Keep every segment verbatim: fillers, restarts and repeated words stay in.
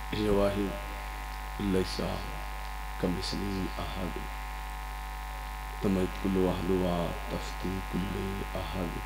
یا واحد لیسا کمثلی احد تمیت کل وحد و تفتی کل احد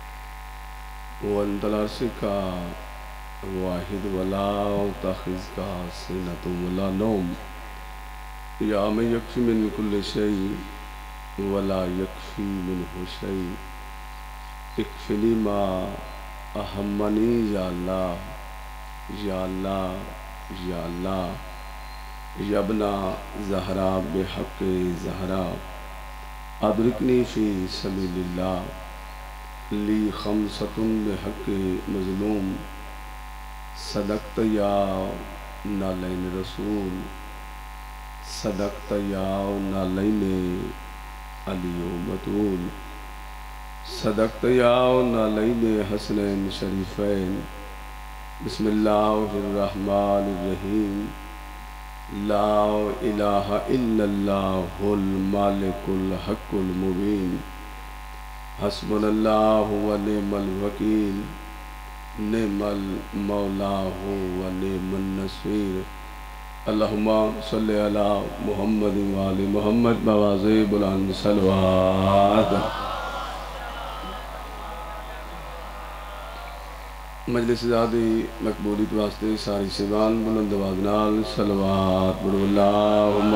وانت العرش کا واحد ولا تاخذ کا سنۃ ولا نوم یا من یکفی من کل شیء ولا یکفی منہ شیء اکفلی ما اہمنی یا اللہ یا اللہ یا اللہ یا ابن زہرا بحق زہرا ادرکنی فی سبیل اللہ لی خمسۃ بحق مظلوم صدقت یا نالین رسول صدقت یا نالین علی و بطول صدقت یا نالین حسنین شریفین بسم اللہ الرحمن الرحیم لا الہ الا اللہ المالک الحق المبین حسبنا اللہ و نعم الوکیل نعم المولا و نعم النصیر اللہم صلی علی محمد و آل محمد بواضح بلند صلوات مجلس زادی مقبولیت واسطے ساری سیوان بلند وادنال صلوات بڑو اللہم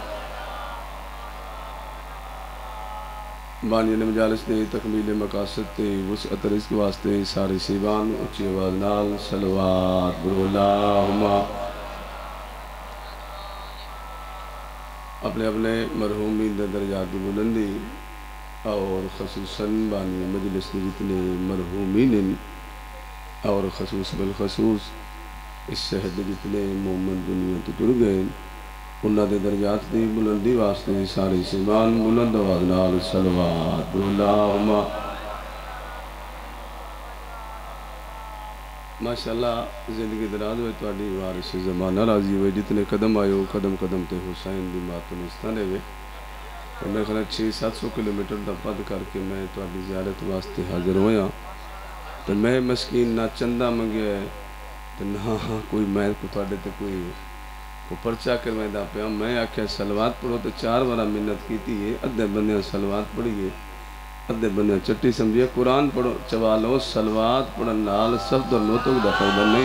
بانین مجالس نے تکمیل مقاصد تے وسعت رزق واسطے ساری سیوان اچھی وادنال صلوات بڑو اللہم اپنے اپنے مرحومین دے درجات بلندی اور خصوصاً بانی مجلس نے جتنے مرحومین اور خصوص بالخصوص اس شہر دے جتنے مومن دنیا تو ٹر گئے انہاں دے درجات دی بلندی واسطے ساری سیمان بلند آواز نال صلوات اللہم ماشاءاللہ زندگی دراز ہوئے تواڈی وارث زمانہ راضی ہوئے جتنے قدم آئے ہو قدم قدم تے حسین دی ماتم استانے ہوئے میں خیال چھ سات سو کلومیٹر دا پد کر کے میں تواڈی زیارت واسطے حاضر ہویا تو میں مسکین نہ چندہ منگیا ہے تو نہ کوئی میں کو تھوڑے تے کوئی کو پرچا کر میں دا پیا میں آکھیا سلوات پڑھو تو چار بارہ منت کیتی ہے ادھے بندے سلوات پڑھیے ادھے بندے چٹی سمجھئے قرآن پڑھو چوالو سلوات پڑھن نال سب در نوتوں دا فائدہ نہیں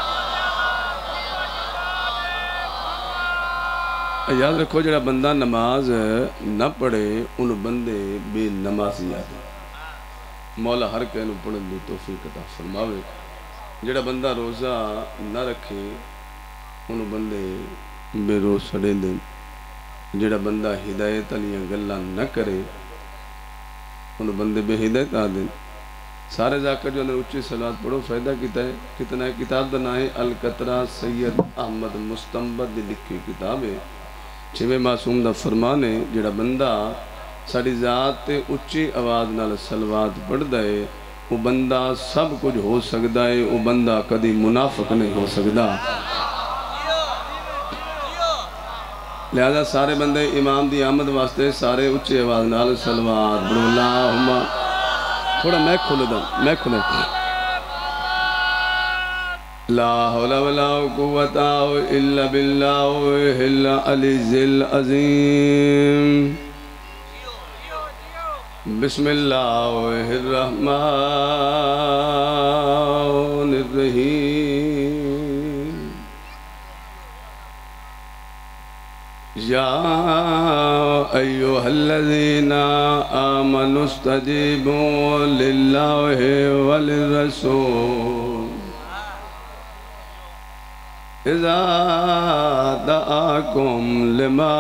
یاد رکھو جڑا بندہ نماز نہ پڑھے ان بندے بے نمازی آتے مولا ہر کہنو پڑھن دی توفیق عطا فرماوے جڑا بندہ روزہ نہ رکھے انہوں بندے بے روز سڑے دیں جڑا بندہ ہدایت علیہ گلہ نہ کرے انہوں بندے بے ہدایت آ دیں سارے ذاکر جو اندر اچھی صلوات پڑھو فائدہ کیتا ہے کتنا ہے کتاب دنا ہے القطرہ سید احمد مستنبت دی لکھی کتاب ہے چھوے معصوم دا فرمانے جڑا بندہ ساڑی ذات تے اچھی آواز نال صلوات پڑھ دائے وہ بندہ سب کچھ ہو سکتا ہے وہ بندہ کدی منافق نہیں ہو سکتا لہذا سارے بندے امام دی آمد واسطے سارے اچھی آواز نال صلوات پڑھو اللہم تھوڑا میں کھولے دا میں کھولے لا حول ولا قوت الا باللہ العلی العظیم بسم اللہ الرحمن الرحیم یا ایوہ الذین آمنوا استجیبوا للہ وللرسول اذا دعاکم لما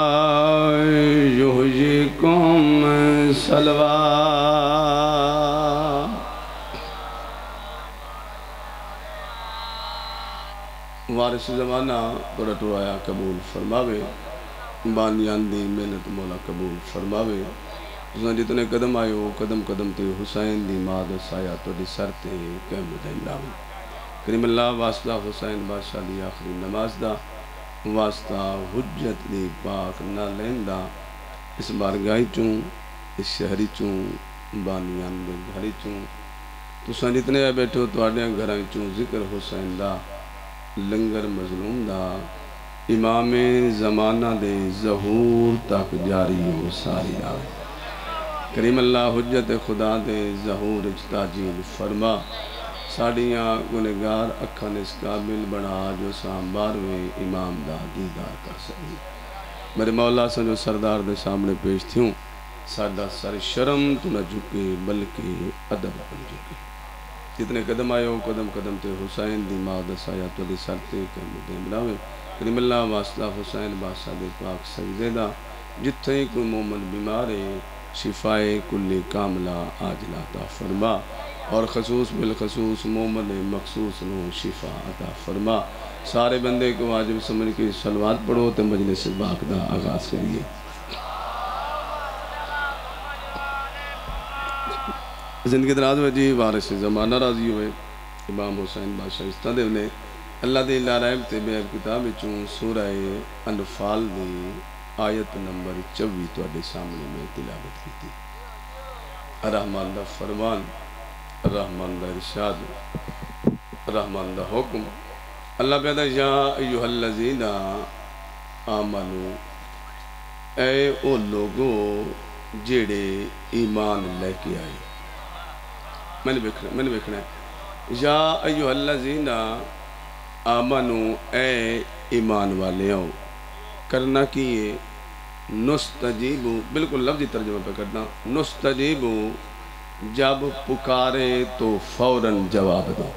یحییکم صلوات وارث زمانہ بڑا ٹرایا قبول فرماوے بانیان دی محنت مولا قبول فرماوے جتنے قدم آئے ہو قدم قدم تے حسین دی ماد سایہ تو دی سر تے قیم دائم لاؤں کریم اللہ واسطہ حسین بادشاہ دی آخری نماز دا واسطہ حجت دی پاک نہ لیندہ اس بارگاہی چوں اس شہری چوں بانیان دے گھری چوں تو سن جتنے آئے بیٹھو تو آڑیاں گھرائی چوں ذکر حسین دا لنگر مظلوم دا امام زمانہ دے ظہور تک جاری ہو ساری آئے کریم اللہ حجت خدا دے ظہور اجتاجیل فرما ساڑیاں گنگار اکھن اس قابل بڑھا جو سامبارویں امام دا دیدار کر سکی میرے مولا سے جو سردار دے سامنے پیش تھیوں سادہ سر شرم تو نہ جھکے بلکہ ادب بن جھکے جتنے قدم آئے ہو قدم قدم تے حسین دی ماں دسایا تو دی سرتے کے مدین براوے کریم اللہ واسطہ حسین بادشاہ دے پاک سجدہ جتنے کوئی مومن بیمارے شفائے کل کاملہ آجلا عطا فرما اور خصوص بالخصوص مومن مخصوص نو شفا عطا فرما سارے بندے کو واجب سمجھ کے صلوات پڑھو تے مجلس باق دا آغاز کریے زندگی دراز میں جی وارث زمانہ راضی ہوئے امام حسین بادشاہ استہ دے نے اللہ دے اللہ رائب تے بے کتاب چون سورہ انفال دی آیت نمبر چوی تو اڈے سامنے میں تلاوت کی تھی الرحمن دا فرمان الرحمن دا ارشاد الرحمن دا حکم اللہ پیدا یا ایوہ الذین آمنو اے او لوگو جیڑے ایمان لے کے آئے میں نے بکھنا میں نے بکھنا ہے یا ایوہ الذین آمنو اے ایمان والے ہو کرنا کیے نستجیبو بالکل لفظی ترجمہ پہ کرنا نستجیبو جب پکارے تو فوراً جواب دو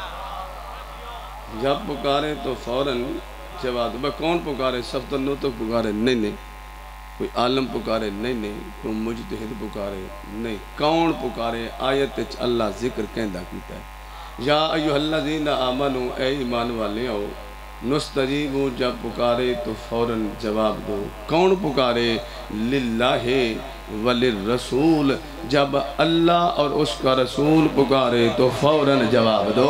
جب پکارے تو فوراً جواب دو کون پکارے سفت نو تو پکارے نہیں نہیں کوئی عالم پکارے نہیں نہیں کوئی مجتہد پکارے نہیں کون پکارے آیت اللہ ذکر کہندہ کیتا ہے یا ایوہ الذین آمنو اے ایمان والے ہو نستجیبو جب پکارے تو فوراً جواب دو کون پکارے للہ وللرسول جب اللہ اور اس کا رسول پکارے تو فوراً جواب دو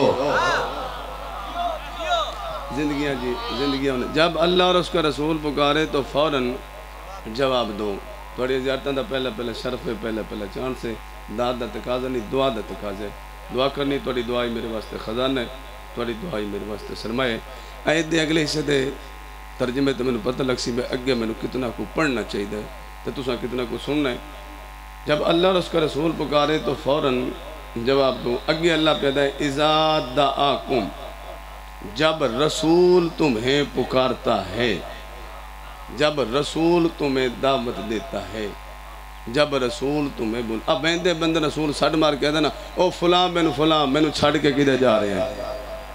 زندگیاں جی زندگیاں جب اللہ اور اس کا رسول پکارے تو فوراً جواب دو تھوڑی زیارتاں دا پہلے پہلے شرف ہے پہلے پہلے چاند سے داد دا تقاضا نہیں دعا دا تقاضا ہے دعا کرنی تھوڑی دعائی میرے واسطے خزانہ ہے تھوڑی دعائی میرے واسطے سرمائے آیت دے اگلے حصے دے ترجمے تو میں نے پتہ لگ سی بے اگے میں نے کتنا کو پڑھنا چاہیے تو تساں کتنا کو سننا ہے جب اللہ اور اس کا رسول پکارے تو فوراً جواب دو اگے اللہ پیدا ہے اذا دعاکم جب رسول تمہیں پکارتا ہے جب رسول تمہیں دعوت دیتا ہے جب رسول تمہیں بول اب بیندے بند رسول سڑ مار کہہ دینا او فلاں بن فلاں میں نے چھڑ کے کدھے جا رہے ہیں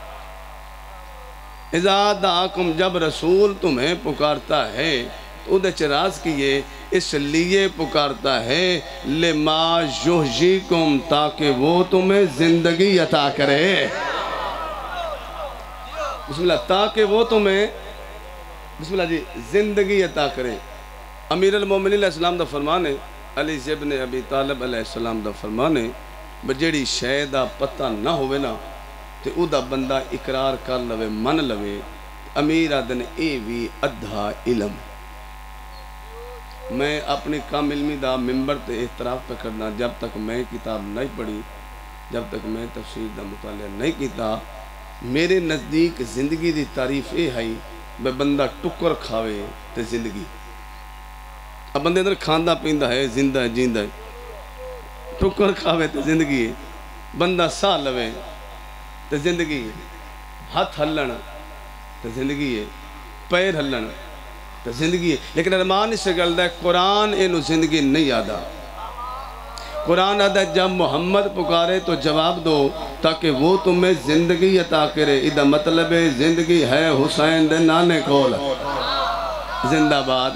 اذا دعاکم جب رسول تمہیں پکارتا ہے تو ادھے چراز کیے اس لیے پکارتا ہے لما یحییکم تاکہ وہ تمہیں زندگی عطا کرے بسم اللہ تاکہ وہ تمہیں بسم اللہ جی زندگی عطا کرے امیر المومنین علیہ السلام دا فرمانے علی ابن ابی طالب علیہ السلام دا فرمانے بجیڑی شے دا پتہ نہ ہوئے نا تے او دا بندہ اقرار کر لوے من لوے امیر آدن اے وی ادھا علم میں اپنی کام علمی دا ممبر تے احتراف پہ کرنا جب تک میں کتاب نہیں پڑھی جب تک میں تفسیر دا مطالعہ نہیں کیتا میرے نزدیک زندگی دی تعریف اے ہے بے بندہ ٹکر کھاوے تے زندگی اب بندے اندر کھاندہ پیندہ ہے زندہ ہے جیندہ ہے ٹکر کھاوے تے زندگی ہے بندہ سا لوے تے زندگی ہے ہاتھ ہلن تے زندگی ہے پیر ہلن تے زندگی ہے لیکن ارمان اس سے گلدہ ہے قرآن اینو زندگی نہیں آدھا قرآن آدھا جب محمد پکارے تو جواب دو تاکہ وہ تمہیں زندگی عطا کرے ادھا مطلب ہے زندگی ہے حسین دے نانے کھول زندہ باد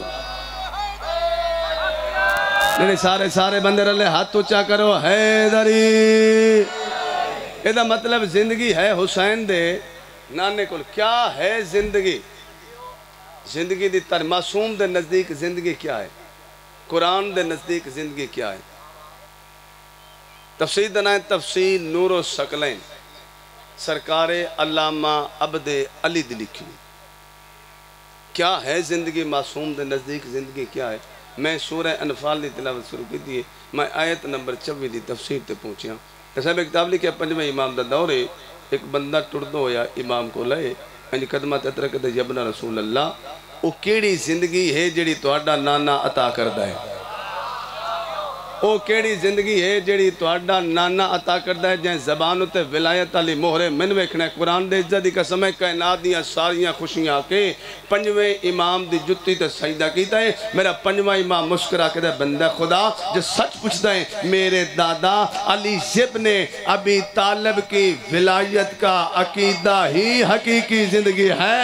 نہیں سارے سارے بندے رلے ہاتھ اچھا کرو حیدری ادھا مطلب زندگی ہے حسین دے نانے کھول کیا ہے زندگی زندگی دی تر معصوم دے نزدیک زندگی کیا ہے قرآن دے نزدیک زندگی کیا ہے تفسیر دنائیں تفسیر نور و سکلین سرکار علامہ عبد علی دی لکھی کیا ہے زندگی معصوم دے نزدیک زندگی کیا ہے میں سورہ انفال دی تلاوت شروع کی دیئے میں آیت نمبر چوبی دی تفسیر تے پہنچیا ہوں صاحب کتاب لکھیا پنجویں امام دا دورے ایک بندہ ٹردو ہویا امام کو لئے انج قدمہ تے ترکتے یبنا رسول اللہ او کیڑی زندگی ہے جڑی تواڈا نانا عطا کردا ہے او کیڑی زندگی ہے جڑی تواڈا نانا عطا کردا ہے جائیں زبان تے ولایت علی مہرے من ویکھنا قرآن دے عزت دی قسم ہے کائنات دیاں ساریاں خوشیاں کے پنجویں امام دی جتی تے سجدہ کیتا ہے میرا پنجواں امام مسکرا کے دے بندہ خدا جو سچ پوچھتا ہے میرے دادا علی ابن ابی طالب کی ولایت کا عقیدہ ہی حقیقی زندگی ہے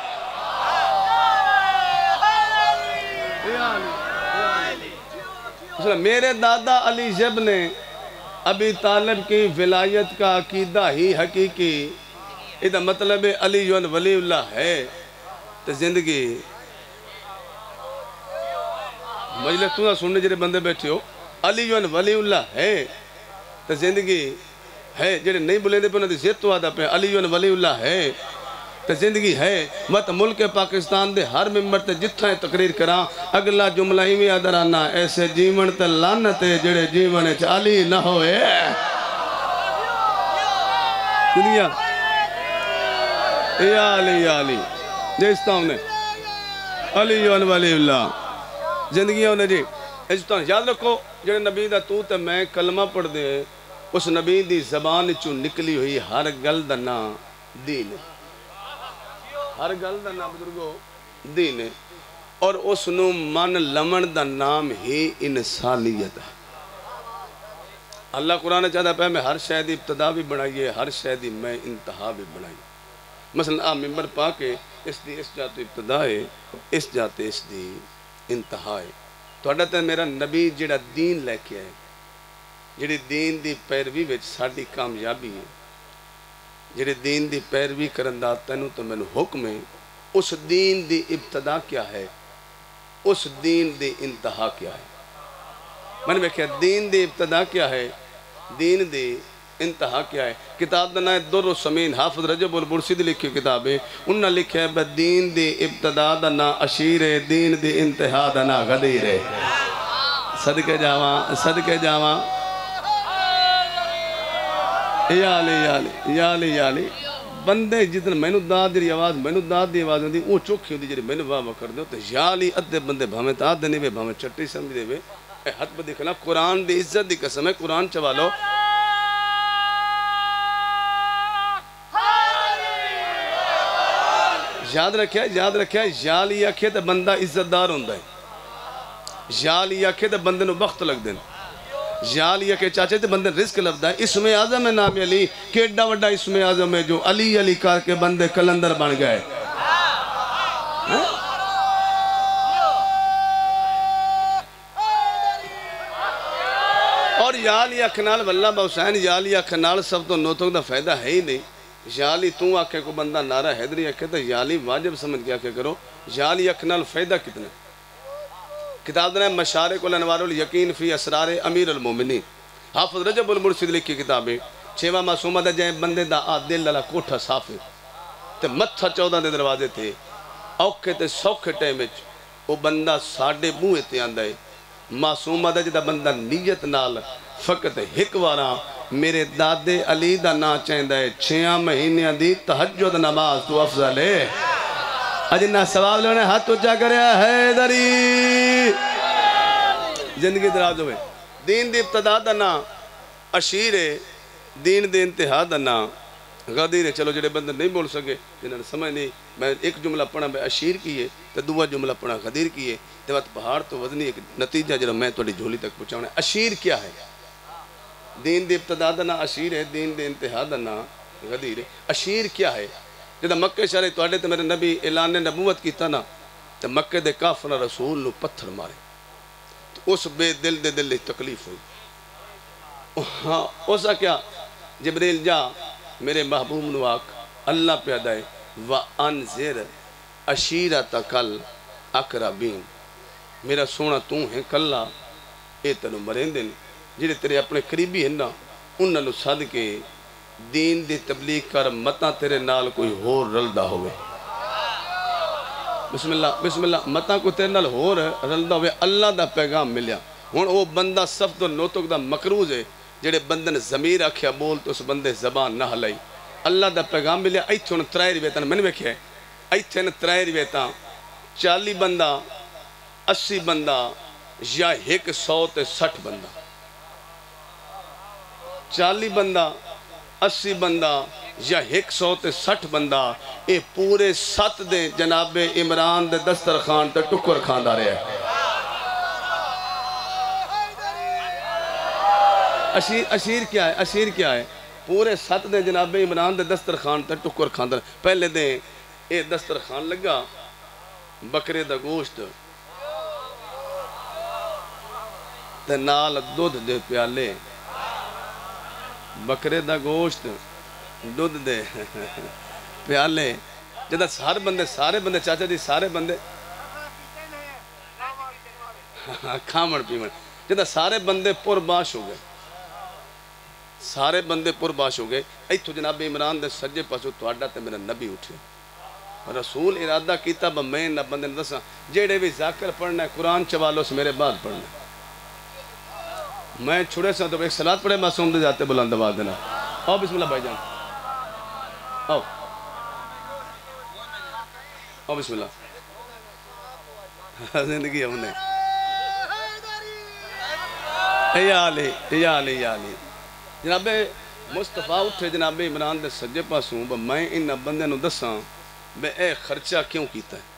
میرے دادا علی ابن ابی طالب کی ولایت کا عقیدہ ہی حقیقی یہ مطلب ہے علی جو ولی اللہ ہے تو زندگی مجلس تو نہ سننے جڑے بندے بیٹھے ہو علی جو ولی اللہ ہے تو زندگی ہے جڑے نہیں بلے دے پہ انہوں نے زیت تو آدھا پہ علی جو ولی اللہ ہے تو زندگی ہے مت ملک پاکستان دے ہر ممبر تے جتھا تقریر کراں اگلا جملہ ہی میں آدھرانا ایسے جیون تے لانتے جڑے جیون چالی نہ ہوئے دنیا یا علی یا علی جیستا ہوں نے علی جو ولی اللہ زندگی ہونے جی اجتا ہوں یاد رکھو جڑے نبی دا تو تے میں کلمہ پڑھ دے اس نبی دی زبان چوں نکلی ہوئی ہر گل دا نا دین ہر گل دا نام بزرگو دین ہے اور اس نو من لمن دا نام ہی انسانیت ہے اللہ قرآن چاہتا پہ میں ہر شاید ابتدا بھی بنائیے ہر شاید میں انتہا بھی بنائیے مثلا آپ ممبر پا کے اس دی اس جاتے ابتدا ہے اس جاتے اس دی انتہا ہے تو اڈتا میرا نبی جڑا دین لے کے آئے جڑی دین دی پیروی وچ ساڈی کامیابی ہے جڑے دین دی پیروی کرندہ تینوں تو میں نے حکم ہے اس دین دی ابتدا کیا ہے اس دین دی انتہا کیا ہے میں نے کہا دین دی ابتدا کیا ہے دین دی انتہا کیا ہے کتاب دا نام در و سمین حافظ رجب البرسید لکھی کتاب ہے انہوں نے لکھا ہے دین دی ابتدا دا نام اشیر ہے دین دی انتہا دا نام غدیر ہے صدقے جاواں صدقے جاواں یا علی یا علی یا علی یا علی بندے جتنے میں نے داد دی آواز میں نے داد دی آواز ہوندی وہ چوکھی ہوندی جڑی میں نے واہ کر دو تو یا علی ادھے بندے بھامیں تا دنے وے بھامیں چٹی سمجھ دے وے اے حد پہ دیکھنا قرآن دی عزت دی قسم ہے قرآن چوالو یاد رکھیا یاد رکھیا یا علی آکھے تے بندہ عزت دار ہوندہ ہے یا علی آکھے تے بندے نو وقت لگ دیں یا علی کے چاچے تے بندے رزق لفظ ہے اسم اعظم ہے نام علی کیڈا وڈا اسم اعظم ہے جو علی علی کر کے بندے کلندر بن گئے اور یا علی اکھنال واللہ با حسین یا علی اکھنال سب تو نوتوں دا فائدہ ہے ہی نہیں یا علی توں آکھے کو بندہ نعرہ حیدری آکھے تو یا علی واجب سمجھ گیا کہ کرو یا علی اکھنال فائدہ کتنا کتاب دنے مشارق الانوار الیقین فی اسرار امیر المومنین حافظ رجب المرشد لکھی کتابیں چھوہ معصومہ دا جائیں بندے دا آدل للا کوٹھا صاف ہے تے متھا چودہ دے دروازے تھے اوکھے تے سوکھے ٹیمچ وہ بندہ ساڑھے موئے تے آندہ ہے معصومہ دا جدہ بندہ نیت نال فقط ہک وارا میرے دادے علی دا نا چاہندہ ہے چھیاں مہینے دی تہجد نماز تو افضل ہے اجنہ سواب لونے ہاتھ تو چاہ کریا حیدری زندگی دراز ہوئے دین دی ابتدا دا نا اشیر ہے دین دی انتہا دا نا غدیر ہے چلو جڑے بندر نہیں بول سکے جنہوں نے سمجھ نہیں میں ایک جملہ پڑھا میں اشیر کیے تو دوہ جملہ پڑھا غدیر کیے تو وقت پہاڑ تو وزنی ایک نتیجہ جنہوں میں توڑی جھولی تک پہنچاؤں اشیر کیا ہے دین دی ابتدا دا نا اشیر ہے دین دی انتہا دا نا غدیر ہے اشیر کیا ہے جدہ مکہ شہر تو اڈے تو میرے نبی اعلان نبوت کیتا نا تو مکہ دے کافر رسول نو پتھر مارے تو اس بے دل دے دل تکلیف ہوئی ہاں اسا کیا جبریل جا میرے محبوب نو آکھ اللہ پیدا ہے وَأَنزِرْ عَشِيرَتَكَ الْأَقْرَبِينَ میرا سونا تو ہے کلا اے تنو مرین دن جڑے تیرے اپنے قریبی ہیں نا انہاں نو صد کے دین دی تبلیغ کر متا تیرے نال کوئی ہور رلدہ ہوئے بسم اللہ بسم اللہ متا کو تیرے نال ہور رلدہ ہوئے اللہ دا پیغام ملیا ہون وہ بندہ صفت و نوتک دا مقروض ہے جڑے بندن ضمیر آکھیا بول تو اس بندے زبان نہ ہلائی اللہ دا پیغام ملیا ایتھے انہوں ترائے رویتاں میں نے ویکھیا ہے ایتھے نے ترائے رویتاں چالی بندہ اسی بندہ یا ایک سو تے سٹھ بندہ چالی بندہ اسی بندہ یا ایک سو تے سٹھ بندہ اے پورے ست دے جناب عمران دے دسترخوان تے ٹکر کھاندا رہے ہیں اشیر اشیر کیا ہے اشیر کیا ہے پورے ست دے جناب عمران دے دسترخوان تے ٹکر کھاندا رہے پہلے دے اے دسترخوان لگا بکرے دا گوشت تے نال دودھ دے پیالے بکرے دا گوشت دودھ دے پیالے جدہ سارے بندے سارے بندے چاچا جی سارے بندے کھامڑ پیمڑ جدہ سارے بندے پر باش ہو گئے سارے بندے پر باش ہو گئے ایتھو جناب عمران دے سجے پاسو تواڈا تے میرا نبی اٹھے رسول ارادہ کیتا با میں نہ بندے نے دسا جیڑے بھی ذاکر پڑھنا ہے قرآن چوالو سے میرے بعد پڑھنا ہے میں چھوڑے سے تو ایک صلاة پڑھے معصوم دے جاتے بلند آواز دینا آؤ بسم اللہ بھائی جان آؤ آؤ بسم اللہ زندگی ہم نے یا علی یا علی یا علی جناب مصطفیٰ اٹھے جناب عمران دے سجے پاسوں با میں انہا بندے نو دساں بے اے خرچہ کیوں کیتا ہے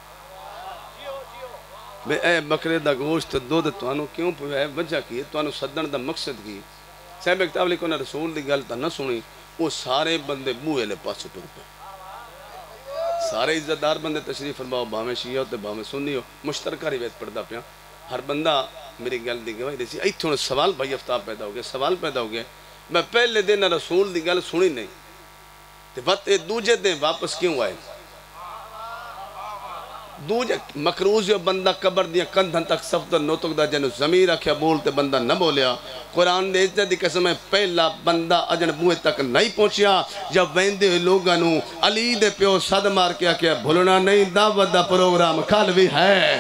بے اے بکرے دا گوشت دودھ توانو کیوں پہ ہے وجہ کی توانو صدن دا مقصد کی صاحب اکتاب لکھو نے رسول دی گل تا نہ سنی وہ سارے بندے بوئے لے پاسو ٹر پہ سارے عزتدار بندے تشریف فرماؤ باہمیں شیعہ ہوتے باہمیں سنی ہو مشترکہ روایت پڑھدا پیا ہر بندہ میری گل دی گواہی دیسی ایتھے نے سوال بھائی افتاب پیدا ہو گئے سوال پیدا ہو گئے میں پہلے دن رسول دی گل سنی نہیں تے وقت دوجے دن واپس کیوں آئے دوجہ مکروز یا بندہ قبر دیا کندھن تک صفدر نوتک دا جنو زمین رکھیا بولتے بندہ نہ بولیا قرآن دے عزت دی قسم ہے پہلا بندہ اجن بوئے تک نہیں پہنچیا جب ویندے ہوئے لوگانو علی دے پیو صد مار کیا کیا بھولنا نہیں دعوت دا پروگرام کھال بھی ہے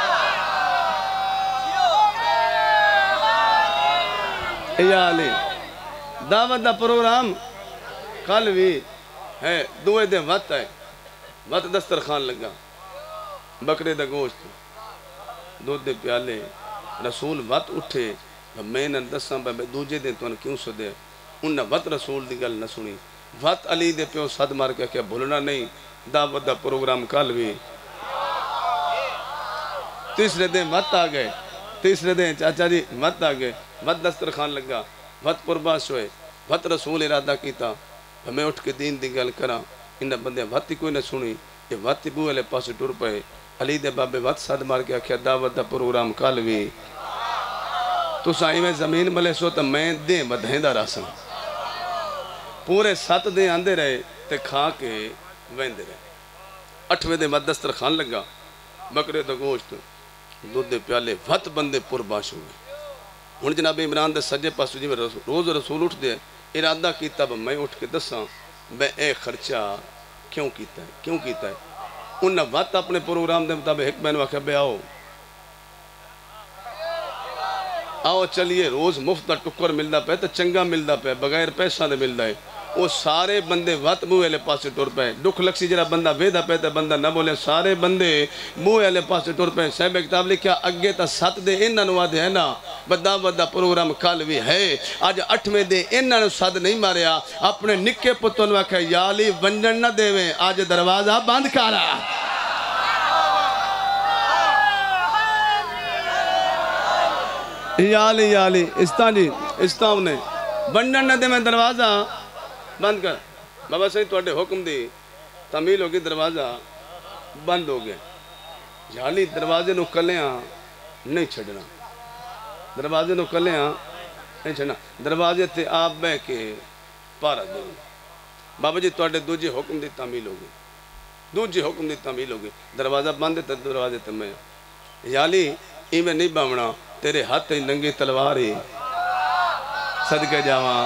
یا علی دعوت دا پروگرام کھال بھی ہے دوئے دے وقت ہے وقت دسترخوان لگا بکرے دا گوشت دودھ دے پیالے رسول وقت اٹھے میں نے دساں بے دوجے دن تو کیوں سو دے انہاں وقت رسول دی گل نہ سنی وقت علی دے پیو صد مار کے کیا بھولنا نہیں دعوت دا پروگرام کال بھی تیسرے دن وقت آ گئے تیسرے دن چاچا جی وقت آ گئے وقت دسترخوان لگا وقت قرباس ہوئے وقت رسول ارادہ کیتا میں اٹھ کے دین دی گل کرا انہاں بندے وقت کوئی نہ سنی یہ وقت بوئے لے پاس ٹر پئے علی دے بابے وقت صد مار کے آکھیا دعوت دا پروگرام کال بھی تو سائی میں زمین ملے سو تا میں دیں بدہیں دا راساں پورے سات دیں آندے رہے تے کھا کے ویندے رہے اٹھویں دے مد دسترخوان لگا بکرے دا گوشت دودھ دے پیالے وقت بندے پر باش ہوئے ہن جناب عمران دے سجے پاسو جی میں روز رسول اٹھ دے ارادہ کیتا با میں اٹھ کے دساں بے اے خرچہ کیوں کیتا ہے کیوں کیتا ہے انہاں وقت اپنے پروگرام دے مطابق ایک میں نے واقعہ بے آؤ آؤ چلیے روز مفت دا ٹکر ملدا پہ تو چنگا ملدا پہ بغیر پیسہ دے ملدا ہے وہ سارے بندے وقت بوئے لے پاسے ٹر پہ دکھ لکسی جرا بندہ ویدہ پہ تے بندہ نہ بولے سارے بندے بوئے لے پاسے ٹر پہ صاحب کتاب لکھیا اگے تا سات دے انہاں نو آدھے ہے نا بدا بدا پروگرام کال بھی ہے آج اٹھویں دے انہاں نو ساتھ نہیں ماریا اپنے نکے پتوں نو آکھیا یا علی ونجن نہ دیویں آج دروازہ بند کارا یا علی یا علی استان جی استان نے ونجن نہ دیویں دروازہ بند کر بابا صحیح توڑے حکم دی تعمیل ہوگی دروازہ بند ہو گئے جھالی دروازے نو کلیاں نہیں چھڑنا دروازے نو کلیاں نہیں چھڑنا دروازے تے آپ بے کے پارا دے بابا جی توڑے دو جی حکم دی تعمیل ہوگی دو جی حکم دی تعمیل ہوگی دروازہ بند تے دروازے تے میں جھالی ایمیں نہیں باونا تیرے ہاتھ ننگی تلواری صدقے جاواں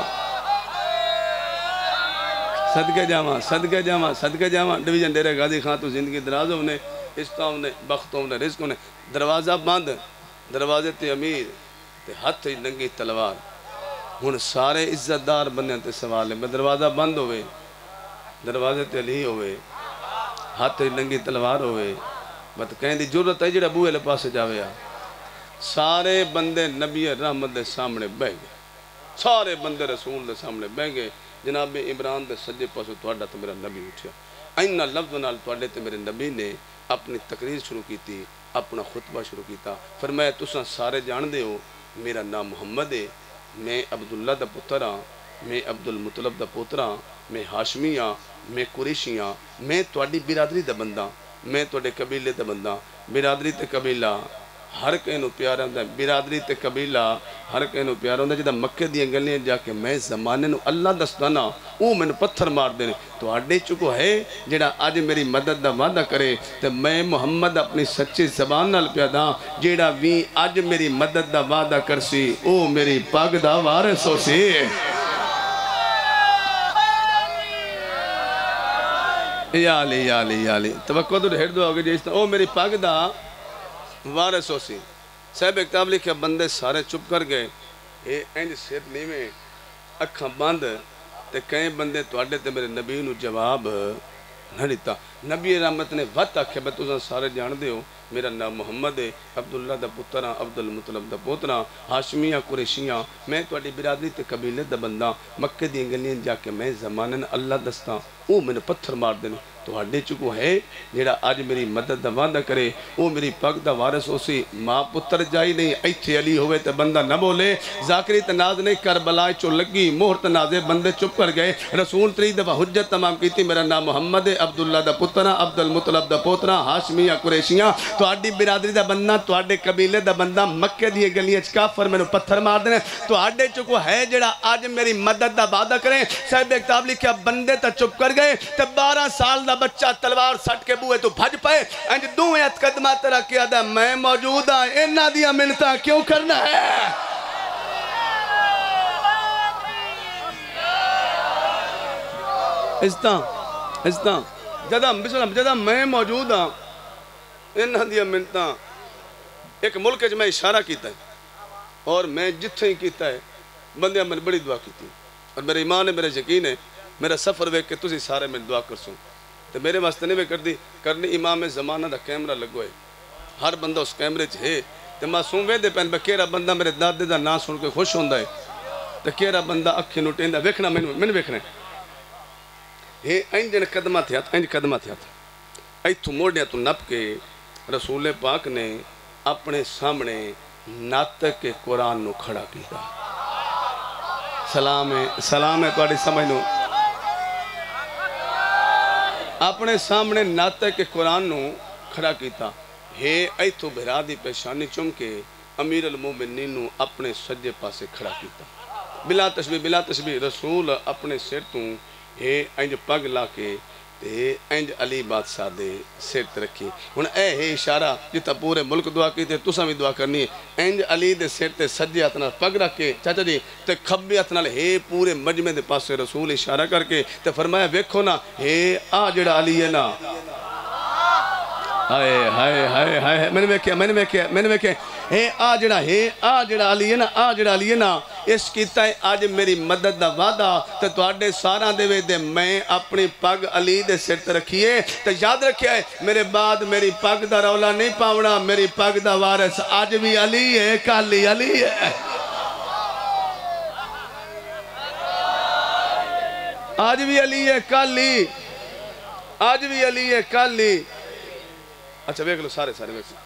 صدقے جاواں صدقے جاواں صدقے جاواں ڈویژن ڈیرے غازی خان تو زندگی دراز ہونے عشتہ ہونے بخت ہونے رزق ہونے دروازہ بند دروازے تے امیر تے ہاتھ ننگی تلوار ہن سارے عزت دار بندے تے سوال ہے میں دروازہ بند ہوئے دروازے تے علی ہوئے ہاتھ ننگی تلوار ہوئے بات کہیں دی جرت ہے جڑا بوئے لے پاسے جاوے آ سارے بندے نبی رحمت دے سامنے بہ گئے سارے بندے رسول دے سامنے بہ گئے جناب عمران دے سجے پاسے تواڈا تے میرا نبی اٹھیا اینا لفظ نال تواڈے تے میرے نبی نے اپنی تقریر شروع کی تھی اپنا خطبہ شروع کیتا فرمایا تساں سارے جان دے ہو میرا نام محمد ہے میں عبداللہ دا پتر ہاں میں عبد المطلب دا پوتر ہاں میں ہاشمی ہاں میں قریشی ہاں میں تواڈی برادری دا بندہ میں تواڈے قبیلے دا بندہ برادری تے قبیلہ ہر کہنو پیارا ہوندا ہے برادری تے قبیلہ ہر کہنو پیارا ہوندا جدا مکے دیاں گلیاں جا کے میں زمانے نو اللہ دسدا نا او مینوں پتھر مار دے تواڈے چکو ہے جڑا اج میری مدد دا وعدہ کرے تے میں محمد اپنی سچی زبان نال پیا داں جڑا وی اج میری مدد دا وعدہ کرسی او میری پگ دا وارث ہوسی یا علی یا علی یا علی توقع تو ڈھیر دو آگے جیستا او میری پاک دا وارث ہو سی صاحب ایک کتاب لکھا بندے سارے چپ کر گئے اے انج سر نیویں اکھاں بند تے کئی بندے تواڈے تے میرے نبی نو جواب نہ دیتا نبی رحمت نے وقت آکھے بے تساں سارے جان دے ہو میرا نام محمد ہے عبداللہ دا پترہ عبد المطلب دا پوترہ ہاشمیہ قریشیہ میں تواڈی برادری تے قبیلے دا بندہ مکے دی گلیاں جا کے میں زمانن اللہ دستا او میں نے پتھر مار دینے تو ہڈے چکو ہے جیڑا آج میری مدد دا وعدہ کرے او میری پگ دا وارث ہو سی ماں پتر جائی نہیں ایتھے علی ہوئے تے بندہ نہ بولے ذاکری تناز نے کربلا چو لگی مہر تنازے بندے چپ کر گئے رسول تری دفعہ حجت تمام کی تھی میرا نام محمد عبداللہ دا پترہ عبد المطلب دا پوترہ ہاشمیہ قریشیہ تو آڈی برادری دا بندہ تو آڈے قبیلے دا بندہ مکے دیئے گلیاں کافر میں نے پتھر مار دینے تو آڈے چکو ہے جیڑا آج میری مدد دا وعدہ کریں صاحب کتاب لکھا بندے تا چپ کر گئے تے بارہ سال دا بچہ تلوار سٹ کے بوئے تو بھج پائے انج دو ایت قدمہ ترہ کیا دا میں موجود ہاں انہا دیا منتا کیوں کرنا ہے اس طرح اس طرح جدہ بسم اللہ جدہ میں موجود ہاں انہا دیا منتا ایک ملک ہے جو میں اشارہ کیتا ہے اور میں جتھے ہی کیتا ہے بندے میں بڑی دعا کیتی اور میرے ایمان ہے میرے یقین ہے میرا سفر ویک کے تسی سارے میں دعا کر سوں تو میرے واسطے نہیں میں کر دی کرنی امام زمانہ دا کیمرہ لگو ہے ہر بندہ اس کیمرے چھے تو میں سوں وے دے پہن بے کیرا بندہ میرے دادے دا نا سن کے خوش ہوندہ ہے تو کیرا بندہ اکھی نوٹیں دا ویکھنا میں نے ویکھنا ہے یہ این جن قدمہ تھیا تھا این قدمہ تھیا تھا ایتھو موڑیا تو نپ کے رسول پاک نے اپنے سامنے ناطق کے قرآن نو کھڑا کیتا سلام ہے سلام ہے توڑی سمجھنو اپنے سامنے ناطق کے قرآن نو کھڑا کیتا ہے ایتھو بھرا دی پیشانی چم کے امیر المومنین نو اپنے سجے پاسے کھڑا کیتا بلا تشبیح بلا تشبیح رسول اپنے سر تو ہے انج پگ لا کے تے انج علی بادشاہ دے سر رکھی ہن اے ہے اشارہ جتا پورے ملک دعا کی تے تساں بھی دعا کرنی ہے انج علی دے سر تے سجے ہاتھ نال پگ رکھ کے چاچا جی تے کھبے ہاتھ نال ہے پورے مجمع دے پاسے رسول اشارہ کر کے تے فرمایا ویکھو نا ہے آ جڑا علی ہے نا ہائے ہائے ہائے ہائے میں نے ویکھیا میں نے ویکھیا میں نے ویکھیا ہے آ جڑا ہے آ جڑا علی ہے نا آ جڑا علی ہے نا اس کیتا ہے آج میری مدد دا وعدہ تے تواڈے سارا دے وے دے میں اپنی پگ علی دے سر تے رکھیے تے یاد رکھیا ہے میرے بعد میری پگ دا رولا نہیں پاونا میری پگ دا وارث آج بھی علی ہے کالی علی ہے آج بھی علی ہے کالی آج بھی علی ہے کالی اچھا بیک لو سارے سارے بیک لو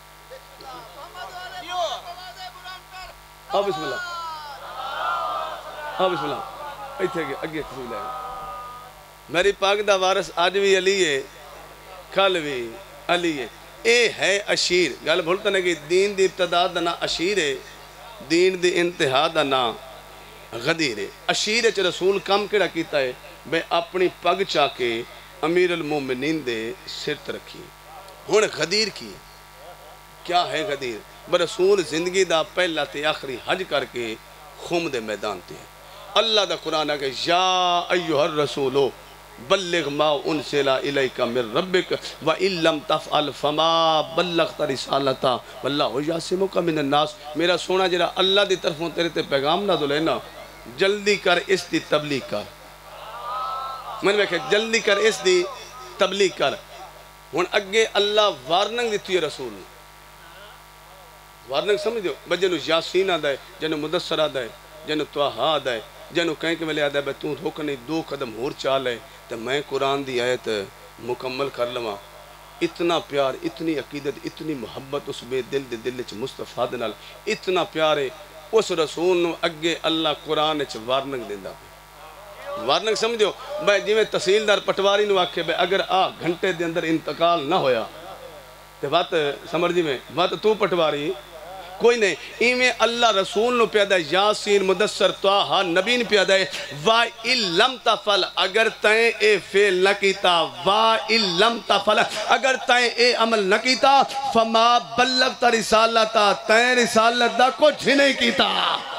آؤ بسم اللہ آؤ بسم اللہ ایتھے گئے اگے تسبیح لائے میری پاک دا وارث آج بھی علی ہے کل بھی علی ہے اے ہے اشیر گل بھولتا نہیں کہ دین دی ابتدا دا نا اشیر ہے دین دی انتہا دا نا غدیر ہے اشیر چ رسول کم کیڑا کیتا ہے میں اپنی پگ چا کے امیر المومنین دے سرت رکھی ہون غدیر کی کیا ہے غدیر برسول زندگی دا پہلا تے آخری حج کر کے خم دے میدان تے اللہ دا قرآن ہے یا ایوہ الرسولو بلغ ما انسلا الیکا من ربک وَإِن لَمْ تَفْعَلْ فَمَا بَلَّغْتَ رِسَالَتَا وَاللَّهُ يَعْصِمُكَ مِنَ النَّاسِ میرا سونا جرا اللہ دی طرفوں تیرے تے پیغام نہ دو لینا جلدی کر اس دی تبلیغ کر میں نے کہا جلدی کر اس دی تبلیغ کر ہن اگے اللہ وارننگ دیتی ہے رسول نے وارننگ سمجھ دیو بس جنو یاسین آدھا ہے جنو مدثر آدھا ہے جنو توہا آدھا ہے جنو کہیں کہ ملے آدھا ہے تو دھوکہ نہیں دو قدم ہور چال ہے تو میں قرآن دی آیت مکمل کر لما اتنا پیار اتنی عقیدت اتنی محبت اس بے دل دے دل چ مصطفیٰ دے نال اتنا پیار ہے اس رسول نو اگے اللہ قرآن چ وارننگ دیندا پہ وارننگ سمجھ دیو بھائی جی میں تحصیلدار پٹواری نو آکھے بھائی اگر آ گھنٹے دے اندر انتقال نہ ہویا تو بات سمجھ جی میں بات تو پٹواری کوئی نہیں ایمیں اللہ رسول نو پیدا ہے یاسین مدثر طاہا نبی نے پیدا ہے وَإِلَّمْ تَفَلْ اگر تائیں اے فعل نہ کیتا وَإِلَّمْ تَفَلْ اگر تائیں اے عمل نہ کیتا فَمَا بَلَّغْتَ رِسَالَتَا تائیں رسالت دا کچھ ہی نہیں کیتا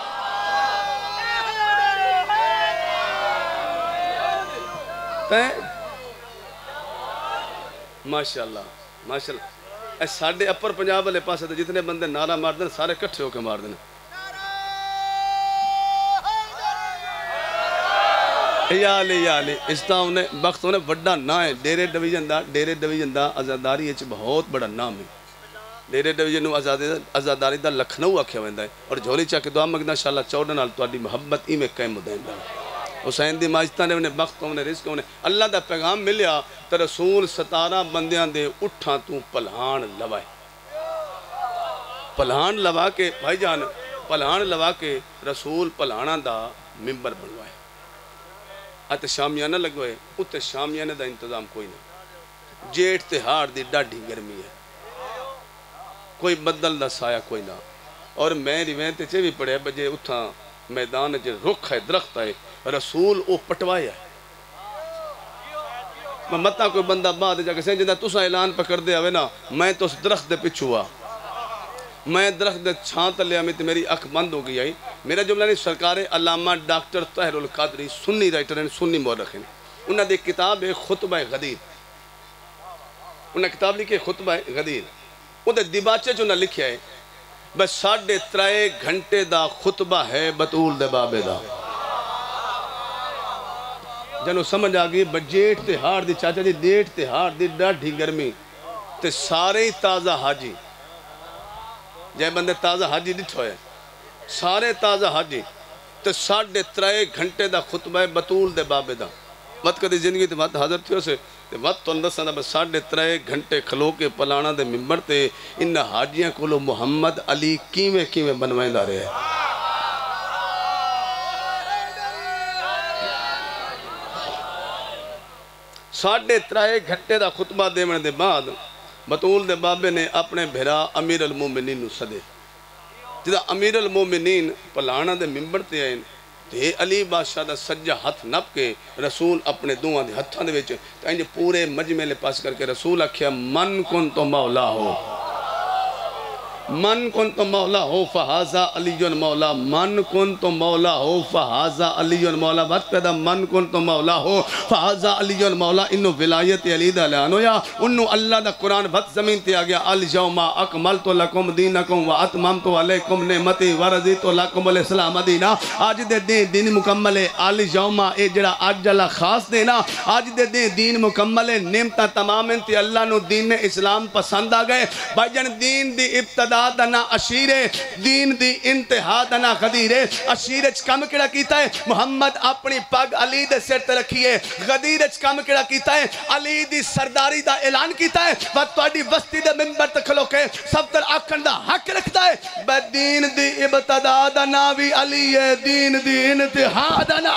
تائیں ماشاءاللہ ماشاءاللہ اے ساڑھے اپر پنجاب والے پاسے تھے جتنے بندے نعرہ مار دیں سارے کٹھے ہو کے مار دیں یا علی یا علی اس طرح انہیں وقت انہیں وڈا نا ہے ڈیرے ڈویژن دا ڈیرے ڈویژن دا آزاداری ایچ بہت بڑا نام ہے ڈیرے ڈویژن نو آزاداری دا لکھنؤ آکھیا ویندا ہے اور جھولی چاہ کے دعا مگنا انشاءاللہ چودہ نال تواڈی محبت ہی میں قائم ہو دیندا حسین دی ماجدہ نے انہیں وقت انہیں رزق انہیں اللہ دا پیغام ملیا تو رسول ستارہ بندیاں دے اٹھاں تو پلہان لوائے پلہان لوا کے بھائی جان پلہان لوا کے رسول پلہانہ دا ممبر بنوائے آتے شامیانہ لگوئے اتے شامیانہ دا انتظام کوئی نہیں جیٹ تہار دی ڈاڑھی گرمی ہے کوئی بدل دا سایہ کوئی نہ اور میں روایت چے بھی پڑھے بجے اتھاں میدان جے رخ ہے درخت ہے رسول او پٹوایا ہے میں مطا کوئی بندہ بعد جا کے سین جندہ تسا اعلان پکر دے ہوئے نا میں تو اس درخت دے پچھوا میں درخت دے چھانت لیا میں تے میری اکھ بند ہو گئی آئی میرا جملہ نہیں سرکار علامہ ڈاکٹر طاہر القادری سنی رائٹر ہیں سنی مورخ ہیں انہاں دے کتاب ہے خطبہ غدیر انہاں کتاب لکھی ہے خطبہ غدیر انہاں دے دیباچے جو نہ لکھیا ہے بس ساڑھے ترائے گھنٹے دا خطبہ ہے بطول دے بابے دا جنو سمجھ آگئی بجیٹ تے ہار دی چاچا جی دیٹ تے ہار دی ڈاڑھی گرمی تے سارے ہی تازہ حاجی جائے بندے تازہ حاجی ڈٹھو ہے سارے تازہ حاجی تے ساڑھے ترائے گھنٹے دا خطبہ بطول دے بابے دا وقت کدی زندگی تے وقت حاضر تھیو سے تے وقت تو اندر ساندہ بس ساڑھے ترائے گھنٹے کھلو کے پلانا دے ممبر تے انہا حاجیاں کولو محمد علی کیویں کیویں بنوائیں دا رہے ہیں ساڑھے ترائے گھنٹے دا خطبہ دے من دے بعد بطول دے بابے نے اپنے بھرا امیر المومنین نو سدے جدا امیر المومنین پلانا دے ممبر تے آئین تے علی بادشاہ دا سجا ہاتھ نپ کے رسول اپنے دوہاں دے ہتھاں دے وچ تے انجے پورے مجمع لے پاس کر کے رسول آکھیا من کن تو مولا ہو من کن تو مولا ہو فہازا علیون مولا من کن تو مولا ہو فہازا علیون مولا بات پیدا من کن تو مولا ہو فہازا علیون مولا انہوں ولایت علی دا لانو یا انہوں اللہ دا قرآن بات زمین تے آگیا الجوما اکملتو لکم دینکم و اتممتو علیکم نعمتی ورزیتو لکم الاسلام دینا آج دے دین دین مکمل ہے الجوما اے جڑا آج جلا خاص دینا آج دے دین دین مکمل ہے نعمتہ تمام انتی اللہ نو دین اسلام پسند آگئے بھائی جن دین دی ابتدا دنا اشیرے دین دی انتہا دنا غدیرے اشیرچ کم کڑا کیتا ہے محمد اپنی پاگ علی دے سر تے رکھیے غدیرچ کم کڑا کیتا ہے علی دی سرداری دا اعلان کیتا ہے وقت توڑی بستی دے ممبر تے کھلو کے سب تر آکھن دا حق رکھتا ہے بے دین دی ابتدا دنا بھی علی ہے دین دی انتہا دنا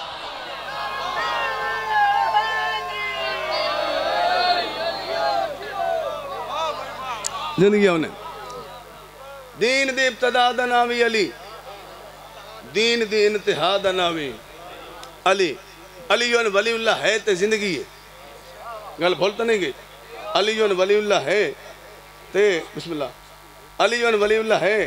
زندگی ہونے دین دی ابتدا دا ناوی علی دین دی انتہا دا ناوی علی علیون ولی اللہ ہے تے زندگی ہے گل بھولتا نہیں گئی علیون ولی اللہ ہے تے بسم اللہ علیون ولی اللہ ہے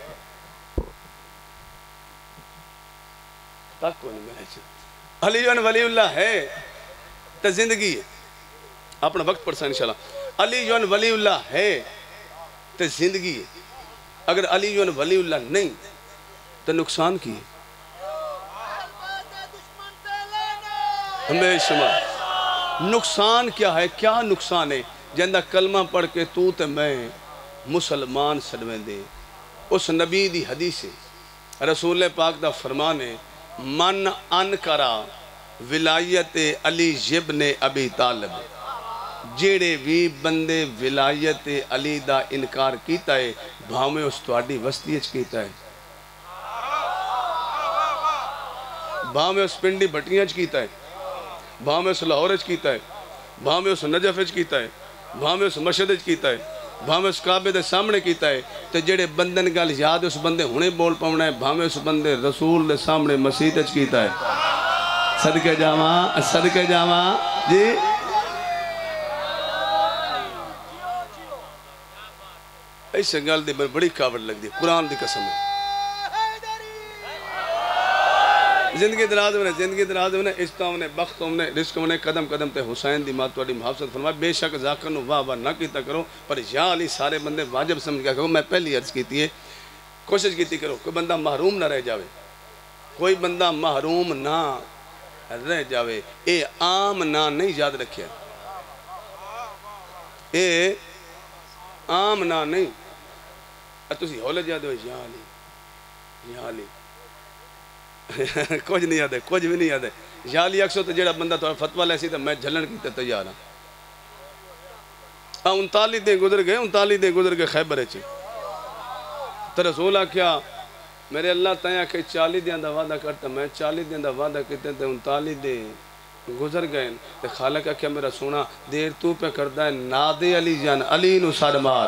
تک کو نہیں میں چاہتا علیون ولی اللہ ہے تے زندگی ہے اپنا وقت پڑھسا انشاءاللہ علیون ولی اللہ ہے تے زندگی ہے اگر علی ولی اللہ نہیں تو نقصان کی ہمیشہ نقصان کیا ہے؟ کیا نقصان ہے؟ جندہ کلمہ پڑھ کے تو تے میں مسلمان سڑویں دے. اس نبی دی حدیث رسول پاک دا فرمانے من انکرا ولایت علی ابن ابی طالب، جیڑے بھی بندے ولایت علی دا انکار کیتا ہے بھاویں اس تواڈی وسطی اچ کیتا ہے، بھاویں اس پنڈی بھٹیاں اچ کیتا ہے، بھاویں اس لاہور اچ کیتا ہے، بھاویں اس نجف اچ کیتا ہے، بھاویں اس مشہد اچ کیتا ہے، بھاویں اس کعبے دے سامنے کیتا ہے، تے جڑے بندن گل یاد اس بندے ہونے بول پاونا ہے بھاویں اس بندے رسول دے سامنے مسجد اچ کیتا ہے. صدقے جاواں صدقے جاواں جی. ایسے گل دی بڑی کاوڑ لگ دی، قرآن دی قسم ہے. زندگی دراز ہونے زندگی دراز ہونے عزتاں ہونے بخت ہونے رزق ہونے قدم قدم تے حسین دی ماں تواڈی محافظت فرمائے. بے شک ذاکر نو واہ واہ نہ کیتا کرو، پر یا علی سارے بندے واجب سمجھ گیا کرو. میں پہلی عرض کیتی ہے کوشش کیتی کرو کوئی بندہ محروم نہ رہ جاوے، کوئی بندہ محروم نہ رہ جاوے. اے عام نہ نہیں یاد رکھیا، اے عام نہ نہیں. تسی ہولے جا دو یا علی یا علی کچھ نہیں یاد ہے، کچھ بھی نہیں یاد ہے. یا علی اکسو تو جڑا بندہ تو فتوہ لے سی تو میں جھلن کی تیار ہاں. انتالی دیں گزر گئے انتالی دیں گزر گئے خیبر چی تو رسولہ کیا میرے اللہ تیاں کہ چالی دیاں دا وعدہ کرتا، میں چالی دیاں دا وعدہ کرتے تھے انتالی دے گزر گئے. تو خالقہ کیا میرا سونا دیر تو پہ کردہ ہے نادے علی جان علی نو ساڑ مار.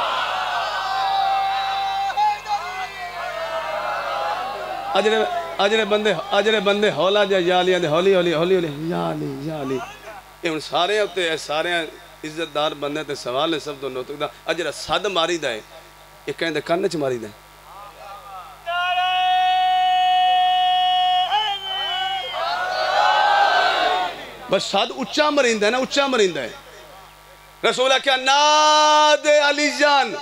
اجرے اجرے بندے اجرے بندے ہولا جا یا علی ہولی ہولی ہولی ہولی یا علی یا علی. یہ ان سارے ہوتے ہیں سارے عزت دار بندے تے سوال ہے سب تو نوتک دا. اجرے صد ماری دا ہے یہ کہیں دے کنچ ماری دا ہے. بس صد اچھا مرندہ ہے نا اچھا مرندہ ہے. رسولہ کیا ناد علی جان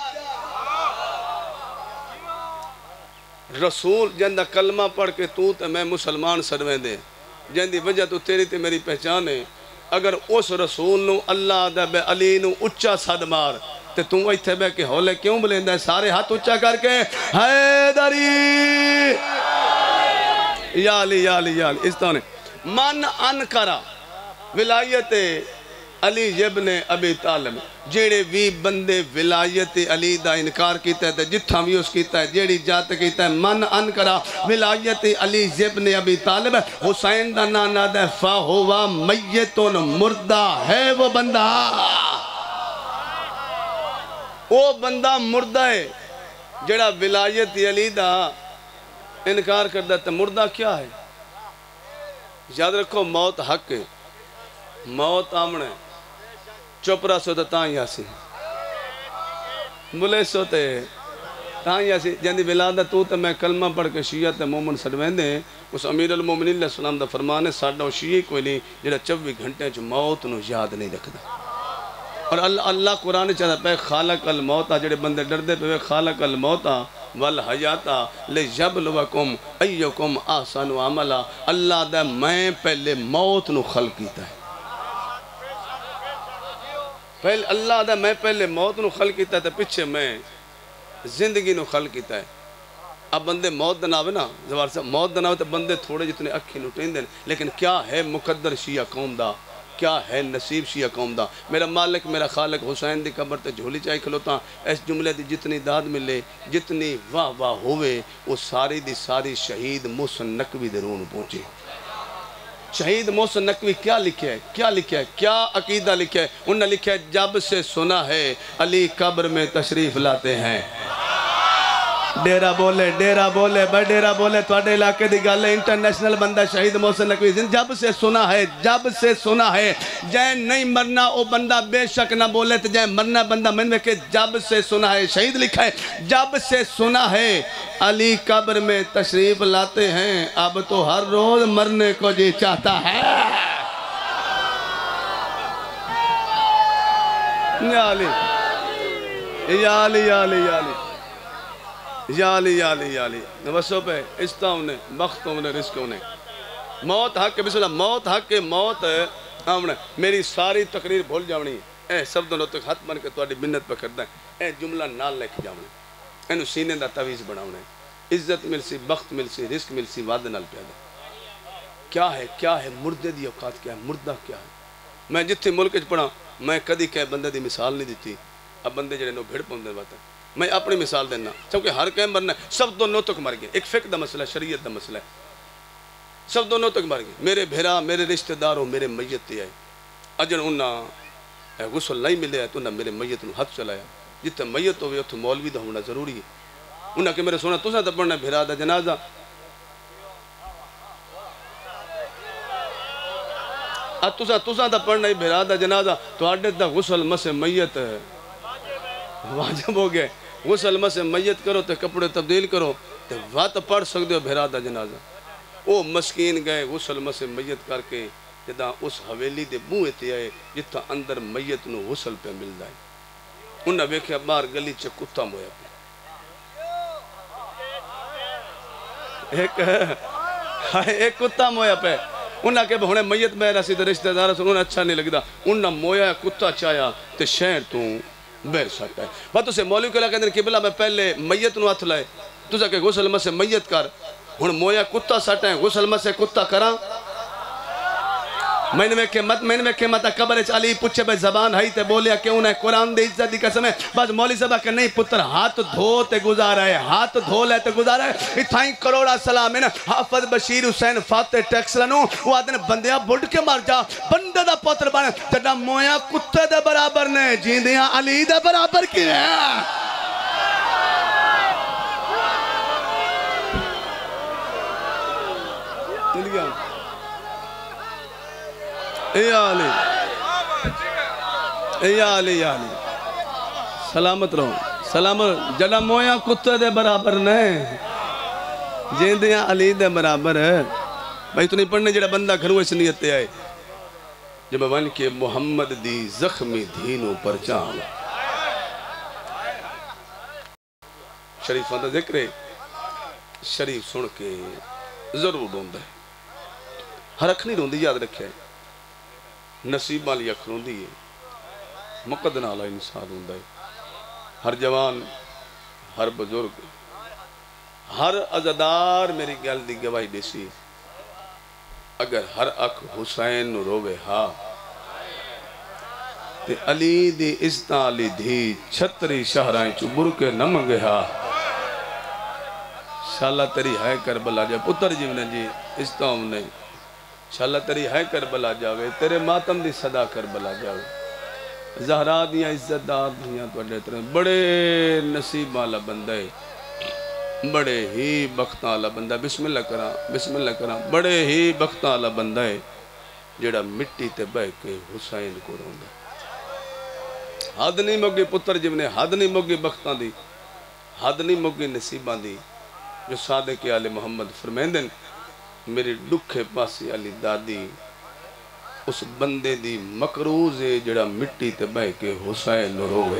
رسول جندہ کلمہ پڑھ کے تو تے میں مسلمان سرویں دے جندی وجہ تو تیری تے میری پہچان ہے. اگر اس رسول نو اللہ دے بے علی نو اچھا صد مار تے تو ایتھے بے کہ ہولے کیوں بلیندہ ہے سارے ہاتھ اچھا کر کے حیدری یا علی یا علی یا علی. اس طرح من انکرا ولایت علی ابن ابی طالب، جیڑے بھی بندے ولایت علی دا انکار کیتا ہے جتھاں بھی اس کیتا ہے جیڑی جات کیتا ہے من انکرا ولایت علی ابن ابی طالب حسین دا نانا دے فاہوا میتون مردہ ہے. وہ بندہ وہ بندہ مردہ ہے جیڑا ولایت علی دا انکار کردہ ہے. مردہ کیا ہے؟ یاد رکھو موت حق ہے، موت آمنے چوپرا سوتا تاں یاسی بلے سوتے تاں یاسی جاندی ولادہ تو تے میں کلمہ پڑھ کے شیعہ تے مومن سڑویں دے. اس امیر المومنین علیہ السلام دا فرمانے ساڑھا شیعہ کوئی نہیں جڑا چوبی گھنٹے جو موت نو یاد نہیں رکھدا. اور اللہ اللہ قرآن چاہتا پہ خالق الموتا جڑے بندے ڈردے پہ خالق الموتا والحیاتا لیبلوکم ایکم احسن عملا. اللہ دا میں پہلے موت نو خلق کیتا ہے، پہلے اللہ دا میں پہلے موت نو خلق کیتا ہے تو پچھے میں زندگی نو خلق کیتا ہے. اب بندے موت دناوے نا زوار صاحب موت دناوے تو بندے تھوڑے جتنے اکھی نوٹیں دیں، لیکن کیا ہے مقدر شیعہ قوم دا، کیا ہے نصیب شیعہ قوم دا. میرا مالک میرا خالق حسین دی قبر تے جھولی چاہی کھلوتا اس جملے دی جتنی داد ملے جتنی واہ واہ ہوئے وہ ساری دی ساری شہید محسن نقوی دے رون پہنچے. شہید محسن نقوی کیا لکھے ہے کیا لکھے ہے کیا عقیدہ لکھے ہے؟ انہوں نے لکھے ہے جب سے سنا ہے علی قبر میں تشریف لاتے ہیں. ڈیرہ بولے ڈیرہ بولے بے ڈیرہ بولے توڑے علاقے دی گالے انٹرنیشنل بندہ شہید محسن نقوی جب سے سنا ہے جب سے سنا ہے جائے نہیں مرنا او بندہ بے شک نہ بولے تو جائے مرنا بندہ من میں کہ جب سے سنا ہے شہید لکھا ہے جب سے سنا ہے علی قبر میں تشریف لاتے ہیں اب تو ہر روز مرنے کو جی چاہتا ہے. یا علی یا علی یا علی یا علی یا علی یا علی یا علی نوسو پہ استہ انہیں بخت انہیں رزق انہیں موت حق ہے، بسم اللہ، موت حق ہے، موت آمنا. میری ساری تقریر بھول جاونی اے سب دنوں تک ہاتھ بن کے تواڈی منت پہ کردا ہے. اے جملہ نال لے کے جاونا، اینو سینے دا تعویذ بناونا ہے. عزت مل سی، بخت مل سی، رزق مل سی، وعدے نال پیدا. کیا ہے کیا ہے مردے دی اوقات، کیا ہے مردہ کیا ہے. میں جتھے ملک وچ پڑھا میں کدی کہ بندے دی مثال نہیں دیتی. اب بندے جڑے نو بھڑ پوندے بات ہے. میں اپنی مثال دینا کیونکہ ہر کہیں مرنا ہے. سب دونوں تک مر گئے. ایک فقہ دا مسئلہ، شریعت دا مسئلہ ہے. سب دونوں تک مر گئے. میرے بھیرا، میرے رشتہ داروں میرے میت تے آئے. اجن انہاں غسل نہیں ملے تو انہاں میرے میت نو ہاتھ چلایا. جتنے میت ہوئے اتنے مولوی دا ہونا ضروری ہے. انہاں کہ میرے سونا تساں تے پڑھنا بھیرا دا جنازہ. تساں تساں تے پڑھنا ہی بھیرا دا جنازہ. تو اڈے دا غسل مسے میت واجب ہو گئے. غسل مسے میت کرو تے کپڑے تبدیل کرو تے وات پڑھ سکتے ہو بھیرا دا جنازہ. او مسکین گئے غسل مسے میت کر کے جداں اس حویلی دے بوئے تے آئے جتھا اندر میت نو غسل پہ ملدا ہے. انہاں ویکھیا باہر گلی چ کتا مویا پہ. ایک ایک کتا مویا پہ. انہاں کہ ہونے میت میں رسی تے رشتہ دار سن انہاں اچھا نہیں لگدا. انہاں مویا کتا چایا تے شہر تو بیر سکتا ہے. بات اسے مولوی کہلا کہندے قبلہ میں پہلے میت نو ہاتھ لائے تساں کہ غسل مسے میت کر. ہن مویا کتا سٹیں غسل مسے کتا کراں. میں نے کہ مت میں نے کہ مت قبر وچ علی پوچھے بھائی زبان ہئی تے بولیا کیوں نہ قرآن دی عزت دی قسم ہے. بس مولوی صاحب کہ نہیں پتر ہاتھ دھو تے گزارا ہے، ہاتھ دھو لے تے گزارا ہے. اتھائیں کروڑا سلام ہے نا حافظ بشیر حسین فاتح ٹیکس لنو وہ آدھے بندیاں بڑھ کے مر جا بندے دا پتر بنے جڑا مویا کتے دے برابر نے جیندیاں علی دے برابر کی ہے. مل گیا اے علی اے علی یا علی سلامت رہو سلامت. جڑا مویا کتے دے برابر نے جیندیاں علی دے برابر ہے. بھائی تو نہیں پڑھنے جڑا بندہ گھروں اس نیت تے آئے جب ون کے محمد دی زخمی دھینوں پر چاہاں شریفہ دا ذکر ہے. شریف سن کے ضرور ڈھونڈا ہے. ہر اکھ نہیں ڈھوندی یاد رکھے نصیب والی اکھ روندی ہے. مقدن والا انسان ہوندا ہے. ہر جوان ہر بزرگ ہر عزادار میری گل دی گواہی دیسی. اگر ہر اکھ حسین نو روے ہاں تے علی دی عزتاں علی دھی چھتری شہرائیں چو برکے نہ منگے ہاں. شالا تیری ہے کربلا جا پتر جیونے جی عزتاں نے شالا تیری ہے کربلا جاوے تیرے ماتم دی صدا کربلا جاوے. زہرا دیاں عزت دار دیاں تو اڈے ترے بڑے نصیب والا بندہ ہے بڑے ہی بختہ والا بندہ. بسم اللہ کراں بسم اللہ کراں. بڑے ہی بختہ والا بندہ ہے جڑا مٹی تے بہ کے حسین کو روندا. حد نہیں مگی پتر جیونے حد نہیں مگی بختاں دی حد نہیں مگی نصیباں دی. جو صادق آل محمد فرمیندن میری ڈکھے پاسی علی دادی اس بندے دی مقروض ہے جڑا مٹی تے بہ کے حسین روے.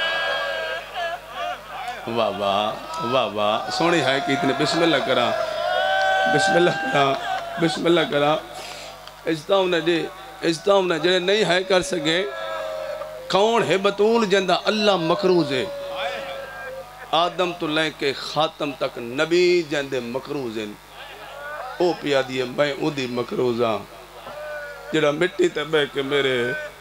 واہ واہ واہ واہ سونی ہے کہ اتنے بسم اللہ کرا بسم اللہ کرا بسم اللہ کرا. اجتاؤں نے جے اجتاؤں نے جڑے نہیں ہے کر سکے کون ہے بطول جندہ اللہ مقروض ہے. آدم تو لے کے خاتم تک نبی جندے مقروض ہیں. او پیا دیئے میں او دی مقروضاں جڑا مٹی تے بے کے میرے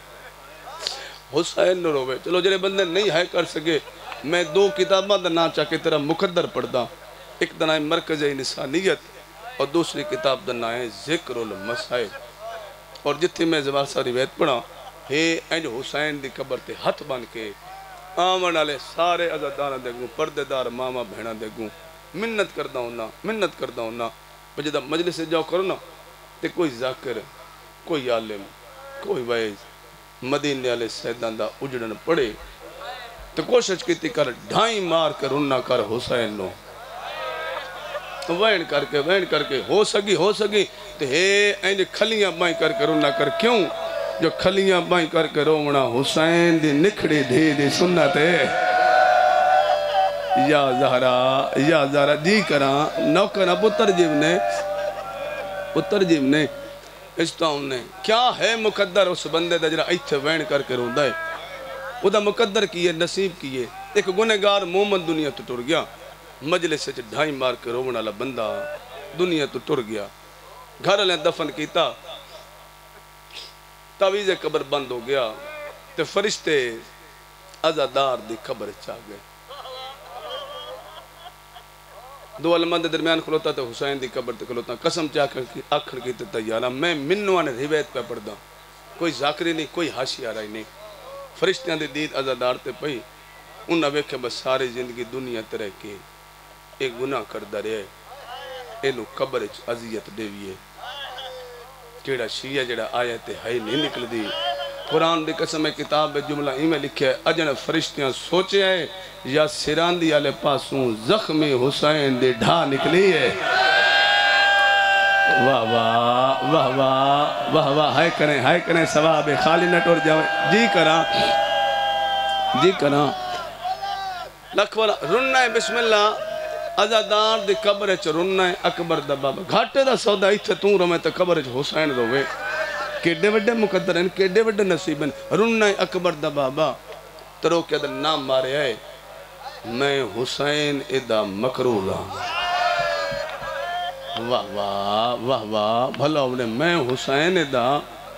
حسین نو روے. چلو جڑے بندے نہیں ہے کر سکے میں دو کتاباں دا نا چاہ کے تیرا مقدر پڑھدا. ایک دا نام مرکز انسانیت اور دوسری کتاب دا نام ذکر المسائل. اور جتھی میں زبان سا روایت پڑھا ہے اینج حسین دی قبر تے ہتھ بن کے آمن والے سارے عزاداراں دے گوں پردے دار ماما بہناں دے گوں منت کردا ہوں نا منت کردا ہوں نا. جدہ مجلس سے جاؤ کرو نا تے کوئی ذاکر کوئی عالم کوئی وائز مدینے والے سیدان دا اجڑن پڑے تو کوشش کیتی کر ڈھائیں مار کر انہا کر حسین نو وین کر کے وین کر کے ہو سگی ہو سگی تو ہے اینج کھلیاں بائیں کر کر انہا کر کیوں جو کھلیاں بائیں کر کے رومنا حسین دی نکھڑی دھی دی سنت ہے. یا زہرا یا زہرا جی کراں نوکرہ پتر جیونے وہ ترجیح نے اس طرح نے کیا ہے مقدر اس بندے دا جڑا ایتھے وین کر کے روندا ہے او دا مقدر کی ہے نصیب کی ہے ایک گنہگار مومن دنیا تو ٹر گیا مجلس سے ڈھائی مار کے روون والا بندہ دنیا تو ٹر گیا گھر والے دفن کیتا تعویذ قبر بند ہو گیا تے فرشتے عزادار دی قبر چاہ گئے دو علماء دے درمیان کھلوتا تے حسین دی قبر تے کھلوتا قسم چاہ کر آخر کی تے تیارا میں منوانے روایت پہ پڑھ دا کوئی ذاکری نہیں کوئی حاشیہ رائی نہیں فرشتیاں دی دید عزادار تے پئی انہاں ویکھے بس ساری زندگی دنیا تے رہ کے ایک گناہ کردہ رہے اینو قبر عزیت دیویے کیڑا شیعہ جڑا آیت ہے نہیں نکل دی قرآن دی قسم کتاب میں جملہ ہی میں لکھے اجن فرشتیاں سوچے ہیں یا سراندی آلے پاسوں زخمی حسین دی ڈھا نکلی ہے واہ واہ واہ واہ واہ واہ ہائے کریں ہائے کریں ثواب خالی نہ ٹور جاؤں جی کراں جی کراں لکھ والا رنہ ہے بسم اللہ عزادار دی قبر چ رنہ ہے اکبر دا بابا گھاٹے دا سودا ایتھے توں روے تے قبر چ حسین روے کیڑے وڈے مقدر ہیں کیڑے وڈے نصیب ہیں رنہ اکبر دا بابا ترو کے دا نام مارے آئے میں حسین ادا مکروز ہاں واہ واہ واہ واہ بھلا ہونے میں حسین ادا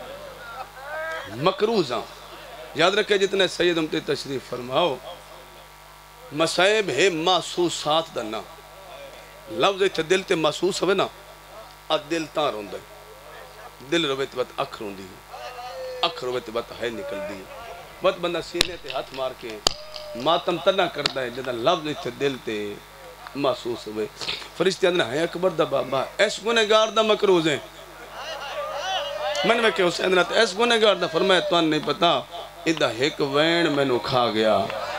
مکروز ہاں یاد رکھے جتنے سید امتی تشریف فرماؤ مسائب ہے محسوسات دا نا لفظ ایتھے دل تے محسوس ہوئے نا آ دل تاں روندہ ہے دل روے تے بات اکھ روندی ہے اکھ روے تے بات ہے نکل دی بات بندہ سینے تے ہاتھ مار کے ماتم تنہ کرتا ہے جدہ لفظ ایتھے دل تے محسوس ہوئے فرشتے اندر ہے اکبر دا بابا ایس گنہگار دا مکروز ہیں میں نے کہ حسین رات ایس گنہگار دا فرمایا تو نہیں پتا ادھا ایک وین میں نو کھا گیا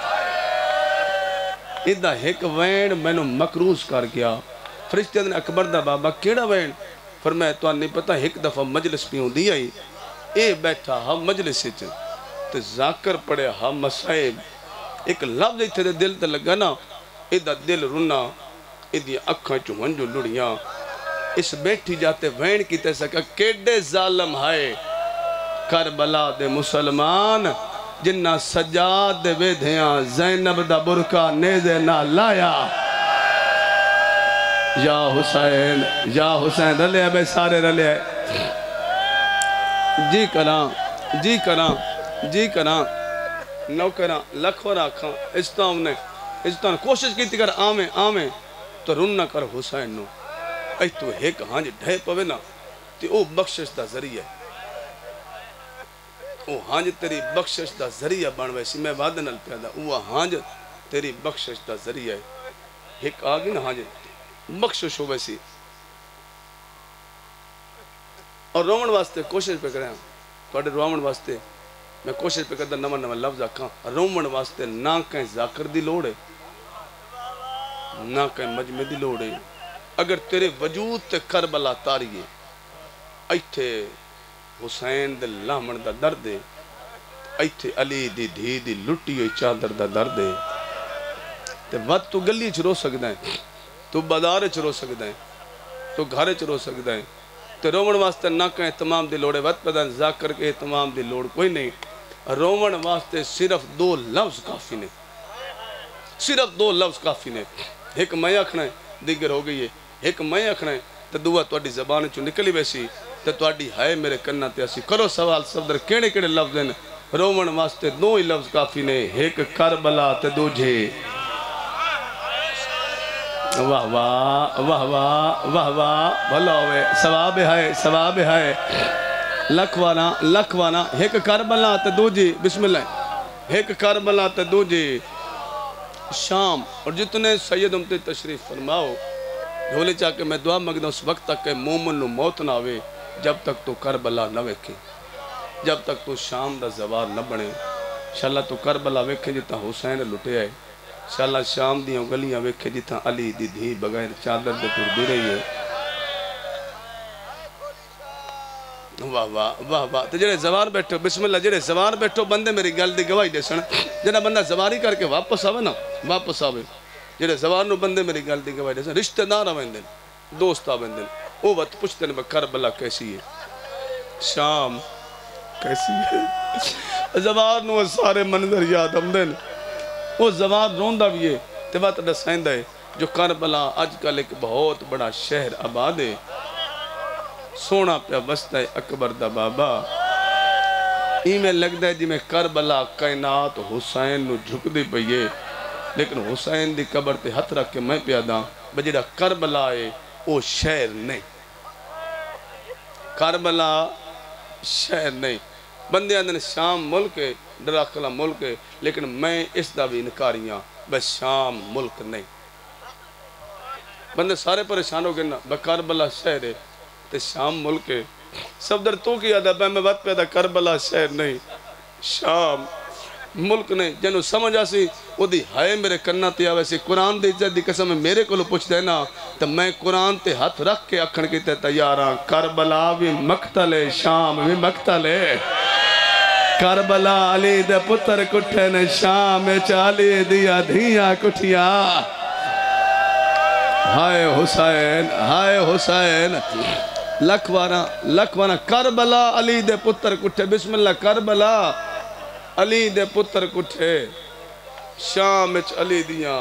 ادھا ایک وین میں نو مکروز کر گیا فرشتے اندر اکبر دا بابا کیڑا وین فرمایا تو نہیں پتا ایک دفعہ مجلس پیوں دی آئی اے بیٹھا ہم مجلس سے تے ذاکر پڑے ہم مسائب ایک لفظ ایتھے دے دل تے لگا نا ادھا دل رنا ادھی اکھاں چوہن جو لڑیاں اس بیٹھی جاتے وین کی تے سکا کیڑے ظالم ہائے کربلا دے مسلمان جنہ سجاد دے ویدھیاں زینب دا برکا نیزے نہ لایا یا حسین یا حسین رلے بے سارے رلے جی کراں جی کراں جی کراں نو کراں لکھو راکھاں اس طرح نے اس طرح کوشش کی تھی کر آمیں آمیں تو رن نہ کر حسین نو اے تو ایک ہانج ڈھے پوے نا تی او بخشش دا ذریعہ او ہانج تیری بخشش دا ذریعہ بانوے سی میں وعدہ نل پیدا او ہانج تیری بخشش دا ذریعہ ہے ایک آگی نا ہانج بخشش ہو ویسی اور رومن واسطے کوشش پہ کریں توڑے رومن واسطے میں کوشش پہ کرتا نمہ نمہ لفظ آکھاں رومن واسطے نہ کہیں ذاکر دی لوڑ ہے نہ کہیں مجمع دی لوڑ ہے اگر تیرے وجود تے کربلا تاریے ایتھے حسین دے لامن دا درد ہے ایتھے علی دی دھی دی لٹی ہوئی چادر دا درد ہے تے وقت تو گلی چھ رو سکتا ہے تو بازار چھ رو سکتا ہے تو گھر چھ رو سکتا ہے تو رومن واسطے نہ کہیں تمام دی لوڑے وقت پیدا ذاکر کے تمام دی لوڑ کوئی نہیں رومن واسطے صرف دو لفظ کافی نے صرف دو لفظ کافی نے ایک میں اکھنا ہے دیگر ہو گئی ہے ایک میں اکھنا ہے تو دعا توڑی زبان چو نکلی ویسی تو توڑی ہائے میرے کنہ تے اسی کرو سوال صفدر کیڑے کیڑے لفظ ہیں رومن واسطے دو ہی لفظ کافی نے ایک کربلا تے دو جھے واہ واہ واہ واہ واہ واہ بھلا ہوئے ثواب ہے ثواب ہے لکھوانا لکھوانا ایک کربلا تے دو جی بسم اللہ ایک کربلا تے دو جی شام اور جتنے سید امتی تشریف فرماؤ جھولے چاہ کے میں دعا مگدہ اس وقت تک کہ مومن نو موت نہ ہوئے جب تک تو کربلا نہ ویکھے جب تک تو شام دا زوار نہ بنے انشاءاللہ تو کربلا ویکھے جتا حسین لٹے آئے انشاءاللہ شام دیاں گلیاں ویکھے جتا علی دی دھی بغیر چادر دے تر دی رہی ہے واہ واہ واہ واہ تو جڑے زوار بیٹھو بسم اللہ جڑے زوار بیٹھو بندے میری گل دی گواہی دے سن جڑا بندہ زواری کر کے واپس آوے نا واپس آوے جڑے زوار نو بندے میری گل دی گواہی دے سن رشتہ دار آویں دن دوست آویں دن وہ وقت پوچھتے ہیں کربلا کیسی ہے، شام کیسی ہے، زوار نو سارے منظر یاد آمدے نے، وہ زوار روندہ بھی ہے تے وقت دسائندہ ہے جو کربلا آج کل ایک بہت بڑا شہر آباد ہے، سونا پہ وسطہ اکبر دا بابا، ای میں لگ دے جی میں کربلا کائنات حسین نو جھک دی پئیے، لیکن حسین دی قبر تے ہتھ رکھ کے میں پیادا بجیڑا کربلا ہے وہ شہر نہیں، کربلا شہر نہیں، بندے اندر شام ملک ہے، ڈراکلہ ملک ہے، لیکن میں اس دا بھی انکاریاں بس شام ملک نہیں، بندے سارے پریشان ہو گئے نا بس کربلا شہر ہے تے شام ملک ہے، صفدر تو کی عدب ہے میں بات پیدا کربلا شہر نہیں شام ملک نہیں، جنہوں سمجھ آسی وہ دی ہائے میرے کنہ تے آوے سی قرآن دے عزت دی قسم میں میرے کو لو پوچھ دینا تو میں قرآن تے ہاتھ رکھ کے اکھن کی تے تیاراں کربلا بھی مقتل ہے شام بھی مقتل ہے، کربلا علی دے پتر کٹھے نے شام چالی دیا دھیاں کٹھیا، ہائے حسین ہائے حسین لکھوانا لکھوانا کربلا علی دے پتر کٹھے، بسم اللہ کربلا علی دے پتر کٹھے شام اچ علی دیاں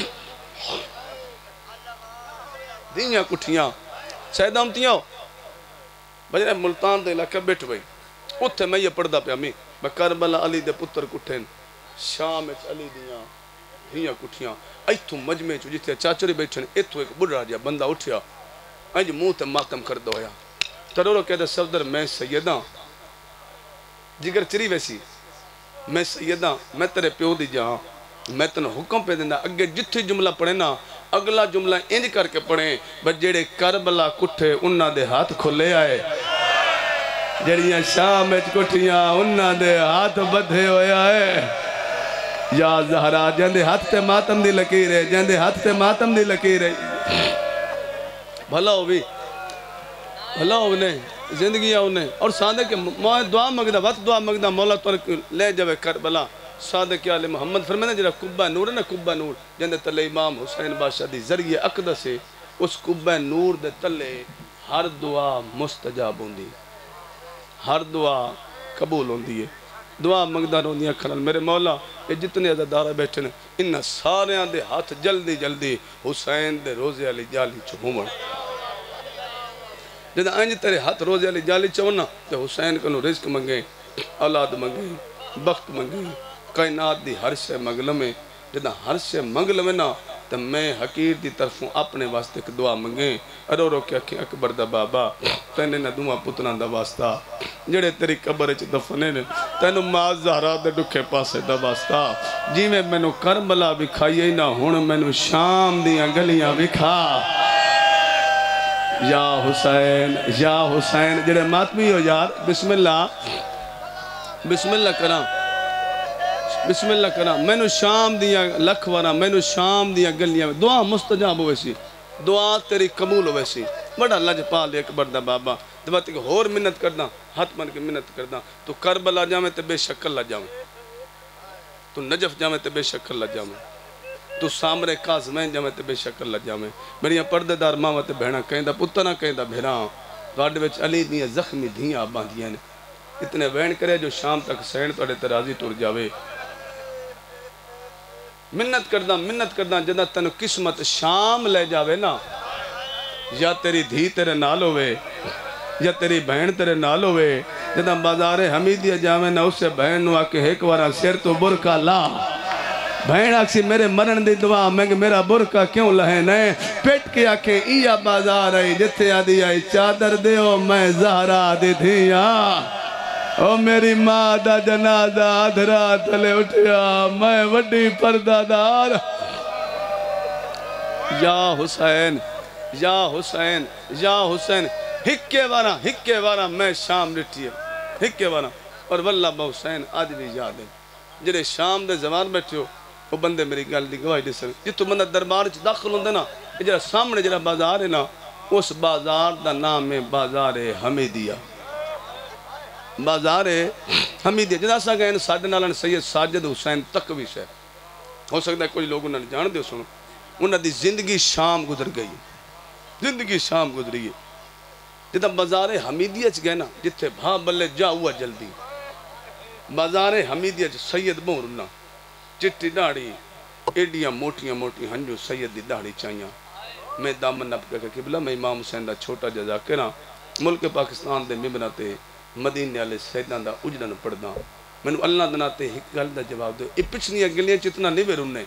دیاں کٹھیاں سیدہ امتیاں بجرے ملتان دے علاقہ بیٹھ بھئی اتھے میں یہ پڑھدا پہ ہمیں کربلا علی دے پتر کٹھے شام اچ علی دیاں دیاں کٹھیاں ایتھو مجمع چو جتھے چاچوری بیٹھن ایتھو ایک بڑھا جیا بندہ اٹھیا انج منہ تے ماتم کر دو یا ترورو کہتا صفدر میں سیدہ جگر چری ویسی میں سیدہ میں تیرے پیو دی جہاں میں تنہ حکم پہ دینا اگے جتھے جملہ پڑھے نا اگلا جملہ انج کر کے پڑھیں بس جیڑے کربلا کٹھے انہاں دے ہاتھ کھلے آئے، جڑیاں شام اچ کٹھیاں انہاں دے ہاتھ بدھے ہوئے آئے، یا زہرا جندے ہاتھ تے ماتم دی لکیر ہے، جندے ہاتھ تے ماتم دی لکیر ہے، بھلا ہو بھی بھلا ہو انہیں زندگی انہیں اور صادق موہ دعا مگدہ وقت دعا مگدہ مولا ترک لے جاوے کربلا صادق آل محمد فرمائے جنہا کبہ نور ہے نا کبہ نور جندے تلے امام حسین بادشاہ دی ذریعے اقدس ہے اس کبہ نور دے تلے ہر دعا مستجاب ہوندی ہر دعا قبول ہوندی ہے، دعا مگدہ روندیاں کھلال میرے مولا یہ جتنے عزادارہ بیٹھے ہیں انہاں سارے دے ہاتھ جلدی جلدی حسین دے روزے علی جالی چھومن جدہ انج تیرے ہاتھ روزے علی جالی چھونا تو حسین کنو رزق منگیں اولاد منگیں بخت منگیں کائنات دی ہر شے مغلم میں جدہ ہر شے مغلم میں نا تو میں حقیر دی طرفوں اپنے واسطے کی دعا منگیں ارو رو کے اکھیں اکبر دا بابا تینے نا دعا پتنا دا واسطہ جڑے تیری قبر چ دفنے نے تینو ماں زہرا دے ڈکھے پاسے دا واسطہ جی میں مینو کربلا بھی کھائیے نہ ہون مینو شام دیاں گلیاں بھی کھا یا حسین یا حسین جڑے ماتمی ہو یار بسم اللہ بسم اللہ کرام بسم اللہ کرام مینو شام دیاں لکھ وانا مینو شام دیاں گلیاں دعا مستجاب ہوئے سی دعا تیری قبول ہوئے سی بڑا لج پال ایک بردہ بابا دبا تک ہور منت کردہ ہاتھ من کے منت کردہ تو کربلا جامے تے بے شکل لج جامے تو نجف جامے تے بے شکل لج جامے تو سامرے کازمین جامے تے بے شکل لج جامے میری پردے دار ماں تے بہنا کہیں دا پتنا کہیں دا بھیران گاڑے وچ علی دیاں زخمی دھیاں باندھیاں نے اتنے وین کرے جو شام تک سین توڑے ترازی ٹور جاوے منت کردہ منت کردہ جدہ تنو قسمت شام لے جاوے نا یا تیری دھی تیرے نال ہوئے یا تیری بہن تیرے نال ہوئے جدہ بازار حمیدیہ جاوے نا اسے بہن نو آکے ایک وارا سیر تو برکا لا بہن آکسی میرے مرن دی دعا میں میرا برکا کیوں لہے نئے پیٹ کے آکے ایا بازار آئی جتے آدھی آئی چادر دیو میں زہرا دی دھیاں او میری ماں دا جنازہ آدھرا تلے اٹھیا میں وڈی پردہ دار یا حسین یا حسین یا حسین ہکے وارا ہکے وارا میں شام لٹھی ہے ہکے وارا اور واللہ با حسین آج بھی یاد ہے جڑے شام دے زمان بیٹھے ہو وہ بندے میری گل دی گواہی دے سن جتو بندہ دربار چ داخل ہوندے نا جڑا سامنے جڑا بازار ہے نا اس بازار دا نام ہے بازار حمیدیہ بازار حمیدیہ جدا سا گئے ساڑھے نالان سید ساجد حسین تقوی سے ہو سکتا ہے کوئی لوگ انہوں نے جان دے سنو انہوں نے زندگی شام گزر گئی زندگی شام گزری ہے جدہ بازار حمیدیہ چ گئے نا جتھے بھاں بلے جا ہوا جلدی بازار حمیدیہ چ سید بورنا چٹی داڑھی ایڈیاں موٹیاں موٹیاں ہنجو سید دی داڑھی چاہیاں میں دامن نپ کے قبلہ میں امام حسین دا چھوٹا جزا کرا ملک پاکستان دے ممبراتے مدینے والے سیدان دا اجڑن پڑھدا میں نو اللہ دناتے ایک گل دا جواب دو یہ پچھنیاں گلیاں چتنا نہیں بیرونے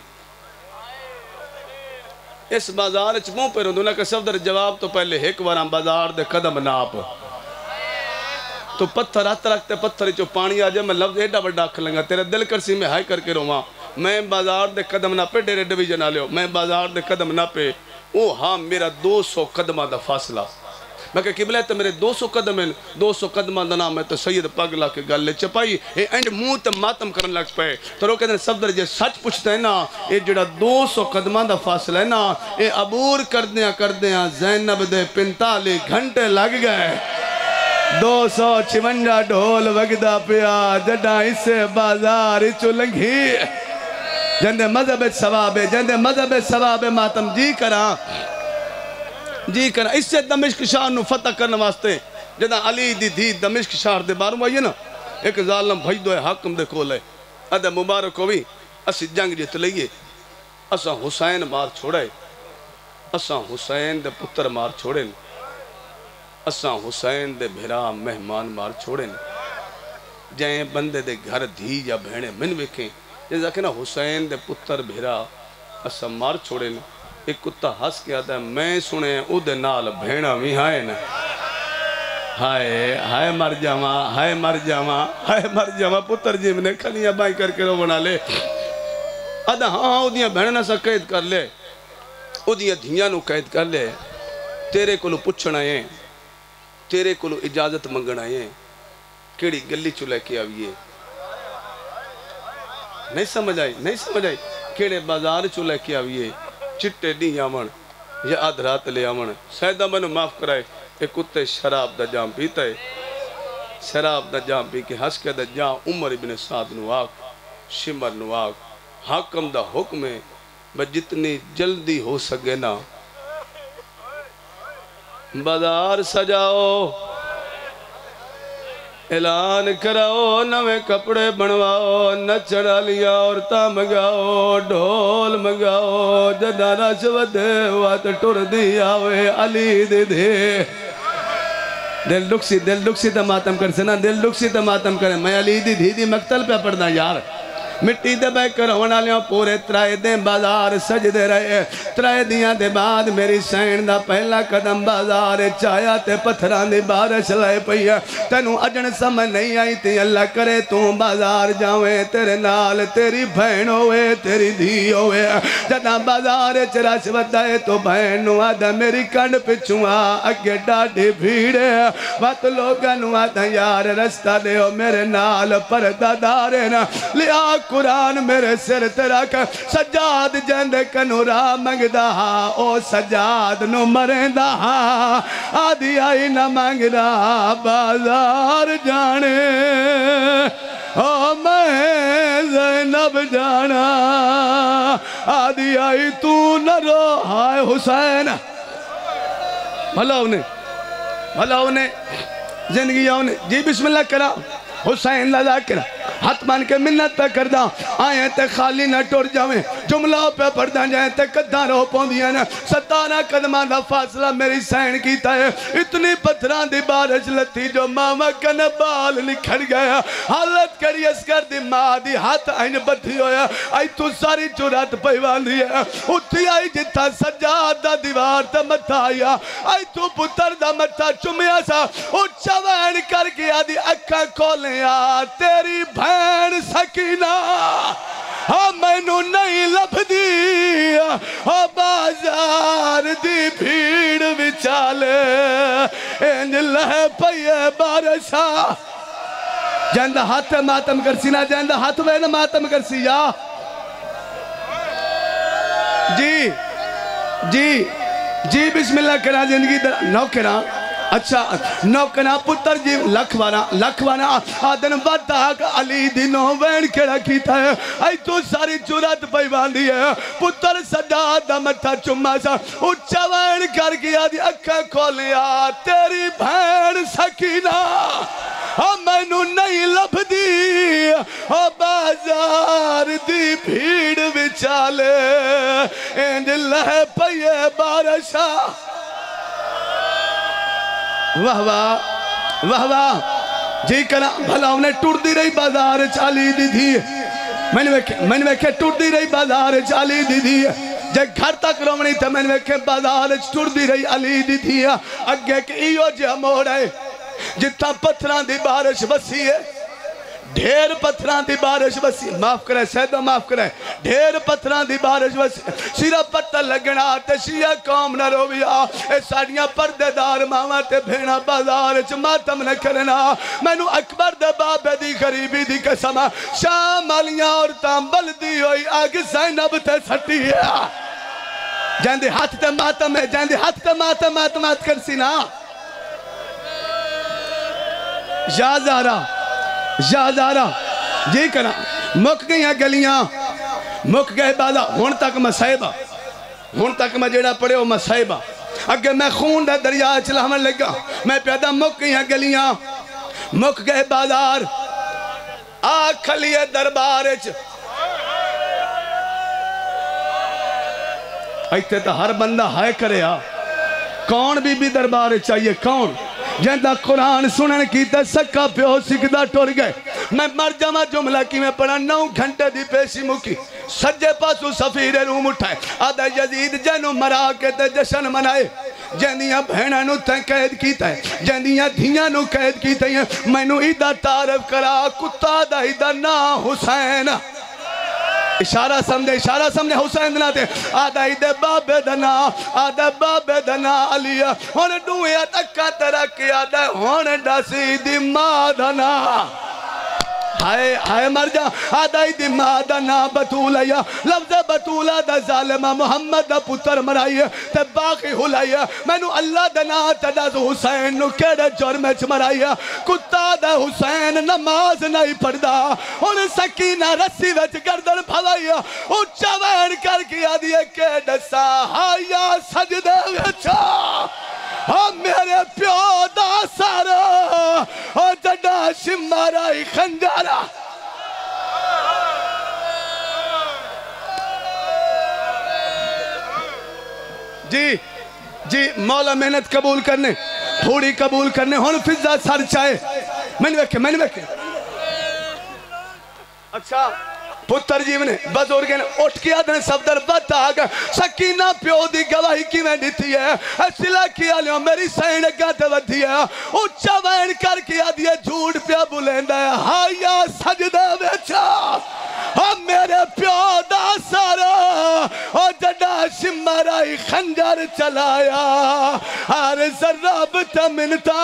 اس بازار چ منہ پہ روندو نہ کہ صفدر جواب تو پہلے ایک وارا بازار دے قدم ناپ تو پتھر ہاتھ رکھتے پتھر چو پانی آ جائے میں لفظ ایڈا بڑا اکھ لنگا تیرے دل کرسی میں ہائی کر کے رہواں میں بازار دے قدم نہ پہ ڈیرے ڈویژن آ لیو میں بازار دے قدم نہ پہ او ہاں میرا دو سو قدمہ دا فاصلہ میں کہ قبلہ ہے تو میرے دو سو قدم ہیں دو سو قدمہ دا نام ہے تو سید پاگلا کے گل لے چپائی اے اینڈ منہ تے ماتم کرن لگ پے تو رو کہتے ہیں صفدر جے سچ پوچھتے ہیں نا اے جڑا دو سو قدمہ دا فاصلہ ہے نا اے عبور کردیاں کردیاں زینب دے پنتالی گھنٹے لگ گئے دو سو چونجا ڈھول وگدہ پیا جڈا اسے بازار چو لنگھی جندے مذہب ثواب جندے مذہب ثواب ماتم جی کرا جی کرا اس سے دمشق شہر نو فتح کرنے واسطے جدہ علی دی دی دمشق شہر دے باروں آئیے نا ایک ظالم بھائی دوئے حاکم دے کھولے ادھے مبارک ہوئی اسی جنگ جت لئیے اساں حسین مار چھوڑے اساں حسین دے پتر مار چھوڑے اساں حسین دے بھرا مہمان مار چھوڑے جائیں بندے دے گھر دھی یا بھینے من وکھیں جیسا کہ نا حسین دے پتر بھیرا اسا مار چھوڑے نا ایک کتا ہس کے آتا ہے میں سنے او دے نال بھینا بھی ہائے نا ہائے ہائے مر جاما ہائے مر جاما ہائے مر جاما پتر جی میں نے کھلیاں بائی کر کے رو بنا لے آدھا ہاں او دیاں بھینا سا قید کر لے او دیاں دھیاں نو قید کر لے تیرے کو لو پچھنا ہیں تیرے کو لو اجازت منگنا ہیں کیڑی گلی چلے کے آئیے نہیں سمجھ آئی نہیں سمجھ آئی کیڑے بازار چو لے کے آئیے چٹے ڈی آمن یا آدھ رات لے آمن سیدہ منو معاف کرائے ایک کتے شراب دا جام پیتا ہے شراب دا جام پی کے ہس کے دا جام عمر ابن سعد نو آگ شمر نو آگ حاکم دا حکم ہے میں جتنی جلدی ہو سکے نا بازار سجاؤ اعلان کراؤ نوے کپڑے بنواؤ نچڑا لیا عورتاں منگاؤ ڈھول منگاؤ جدہ رشوت وات ٹر دی آوے علی دے دے دل لکسی دل لکسی تا ماتم کر سنا دل لکسی تا ماتم کرے میں علی دی دھی دی مقتل پہ پڑھنا یار مٹی دے بے کر ہونا لیاں پورے ترائے دیں بازار سج دے رہے ترائے دیاں دے بعد میری سین دا پہلا قدم بازار چایا تے پتھران دے بارش لائے پئیا تینوں اجن سمجھ نہیں آئی تی اللہ کرے تو بازار جاویں تیرے نال تیری بھین ہوئے تیری دھی ہوئے جدہ بازار چراش ودائے تو بھینو آدھا میری کنڈ پچھوا اگے ڈاڑی بھیڑے وات لوگنو آدھا یار رستہ دے ہو میرے نال پردہ دارے نا لیا قرآن میرے سر ترک سجاد جند کنو را منگ دہا او سجاد نو مرین دہا آدھی آئی نہ منگ رہا بازار جانے او میں زینب جانا آدھی آئی تو نہ رو ہائے حسین بھلا انہیں بھلا انہیں زندگی انہیں جی بسم اللہ کرا حسین لذا کرا ہاتھ مان کے منت پہ کردہ آئیں تے خالی نہ ٹور جاویں جملہ پہ پڑھدہ جائیں تے قدہ رو پوندیاں نا ستارہ قدمہ دا فاصلہ میری سین کیتا ہے اتنی پتھران دی بارش لتی جو ماما کن بال نکھڑ گیا حالت کری اسکر دی ماں دی ہاتھ آئین بدھی ہویا آئی تو ساری چورات پیوان دی ہے اتھی آئی جتا سجاد دا دیوار تا متھا آیا آئی تو پتر دا متھا چمیا سا اچھا وین کر گیا دی اکھا کھولیں آ تیری بھین سکینہ ہاں میں نو نہیں لب دی ہاں بازار دی بھیڑ بچالے انج لہ پئیے بارشا جہندہ ہاتھ ماتم کرسی نا جہندہ ہاتھ وین ماتم کرسی یا جی جی جی بسم اللہ کرا زندگی در نو کرا اچھا نوکنا پتر جی لکھوانا لکھوانا آدن بدا علی دی نو وین کیڑا کیتا ہے ای تو ساری جرات پئی باندھی ہے پتر سجاد دا متھا چما سا اچھا وین کر گیا دی اکھاں کھولیا تیری بہن سکینہ مینو نہیں لب دی بازار دی بھیڑ بچالے انج لہ پئیے بارشا واہ واہ واہ واہ جی کنا بھلا انہیں ٹوڑ دی رہی بازار چالی دی دی میں نے ویکھے ٹوڑ دی رہی بازار چالی دی دی جے گھر تک رومنی تھا میں نے ویکھے بازار ٹوڑ دی رہی علی دی دی اگے کہ ایو جے موڑ ہے جتا پتھران دی بارش بسی ہے ڈھیر پتھران دی بارش بسی معاف کرے سیدہ معاف کرے ڈھیر پتھران دی بارش بسی سیرہ پتہ لگنا تے شیعہ قوم نہ رویا اے ساڑیاں پردے دار ماما تے بھینا بازار چ ماتم نہ کرنا مینو اکبر دے بابے دی غریبی دی قسم شام والیاں عورتاں بلدی ہوئی آگ زینب تے سٹی ہے جاندے ہاتھ تے ماتم ہے جاندے ہاتھ تے ماتم ماتمات کرسی نا یا زہرا یا زہرا جی کنا مک گئی ہیں گلیاں مک گئے بالا ہون تک مسائبہ ہون تک میں جیڑا پڑے ہو مسائبہ اگر میں خون دے دریا چلاون لگا میں پیدا مک گئی ہیں گلیاں مک گئے بازار آکھ لیے دربارچ ایتے تو ہر بندہ ہائے کرے آ کون بی بی دربار چاہیے کون جہاں قرآن سنن کی تے سکا پیو سکدہ ٹور گئے میں مر جمع جملہ کی میں پڑھا نو گھنٹے دی پیشی مکی سجے پاسو سفیر روم اٹھائے آدھا یزید جنو مرا کے تے جشن منائے جہاں بہنہ نو تے قید کیتا ہے جہاں دھیاں نو قید کیتا ہے میں نو ایدہ تعرف کرا کتا دا ایدہ نا حسین اشارہ سمجھے اشارہ سمجھے حسین دناتے آدھا ایدے بابے دنا آدھا بابے دنا علیہ ہون دوئے تکا ترکی آدھا ہون ڈاسی دی ماں دنا ہائے ہائے مر جا آدھا ایدی ماں دنا بطولیا لفظ بطولہ دا ظالمہ محمد دا پتر مرائیے تے باقی ہلائیے میں نو اللہ دنا تدا سو حسین نو کیڑے جرمچ مرائیے کتا دا حسین نماز نہیں پڑھدا ان سکینہ رسی وچ گردن بھوائیے اچھا وین کر کیا دیئے کیڑے سا ہایا سجدے وچا ہاں میرے پیو دا سارا اور جڑا شمارائی خنجارا جی جی مولا محنت قبول کرنے تھوڑی قبول کرنے ہون فضا سر چاہے میں نے ویکھے میں نے ویکھے اچھا پتر جیونے بزرگیں اٹھ کے آدھنے صفدر بتا آگا سکینہ پیو دی گواہی کی میں دیتی ہے اصلہ کیا لیوں میری سین گاتے ودھی ہے اچھا وین کر کے آدھے جھوڑ پیا بلندہ ہے ہایا سجدہ بیچا ہم میرے پیو دا سارا اور جڑا شمارائی خنجر چلایا ہر ذرب تمنتا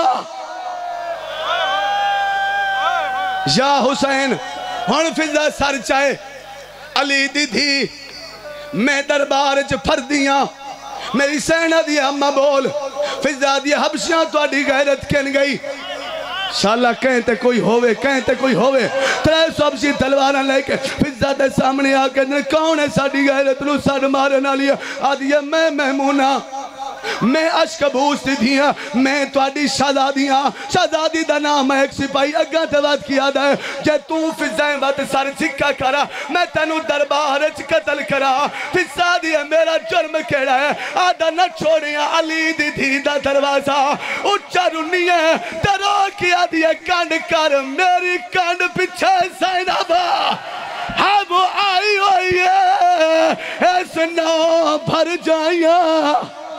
یا حسین ہون فضا سر چاہے علی دی دی میں دربار چ پھردیاں میری سینہ دی ہمہ بول فضا دی حبشیاں تو اڈی غیرت کن گئی شاءاللہ کہیں تے کوئی ہوئے کہیں تے کوئی ہوئے ترے سب سی تلوارہ لے کے فضا دے سامنے آکے کون ہے ساڑی غیرت نو ساڑ مارنا لیا آدھیا میں محمونہ میں اشکبوس دیا میں توڑی شہزادیاں شہزادی دا نام ایک سپاہی اگاں تباد کیا دا ہے جے تو فضائیں بات سر چکا کرا میں تنو دربار قتل کرا فضا دیا میرا جرم کیڑا ہے آدھا نہ چھوڑیاں علی دی دی دا دروازہ اچھا رنی ہے درو کیا دیا کانڈ کر میری کانڈ پچھے زینبہ ہاں وہ آئی ہوئی ہے ایس نو بھر جائیاں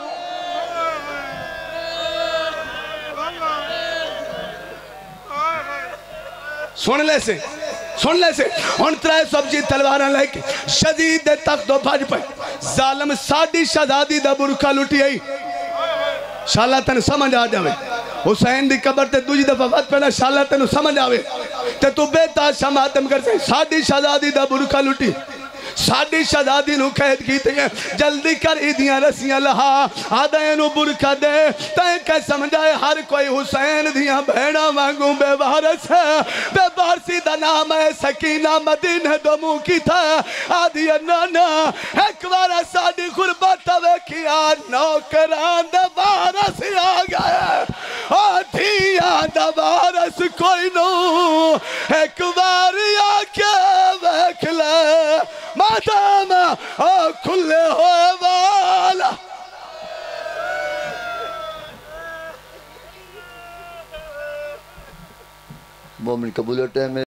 سن لے سے سن لے سے ان ترائے سبجی تلوارہ لے کے شدید تخت و بھاج پہ ظالم ساڑی شہزادی دا برکہ لٹی آئی شاءاللہ تن سمجھ آ جاوے حسین دی قبر تے دوجی دفعہ وقت پہنا شاءاللہ تن سمجھ آوے تے تو بے تاشا ماتم کر سے ساڑی شہزادی دا برکہ لٹی ساڑی شہزادی نو قید کیتے ہیں جلدی کر ایدیاں رسیاں لہا آدھے نو برکہ دے تائیں کہ سمجھائے ہر کوئی حسین دیاں بھیڑا مانگوں بے وارس ہے بے وارسی دا نام ہے سکینہ مدینہ دمو کی تھا آدھی نانا ایک بارا ساڑی غربت ویکیا نوکران دا وارس آ گئے آدھیاں دا وارس کوئی نو ایک باری آکے ویک لے مادام کھلے ہوئے والا مومن قبولیت ہے میں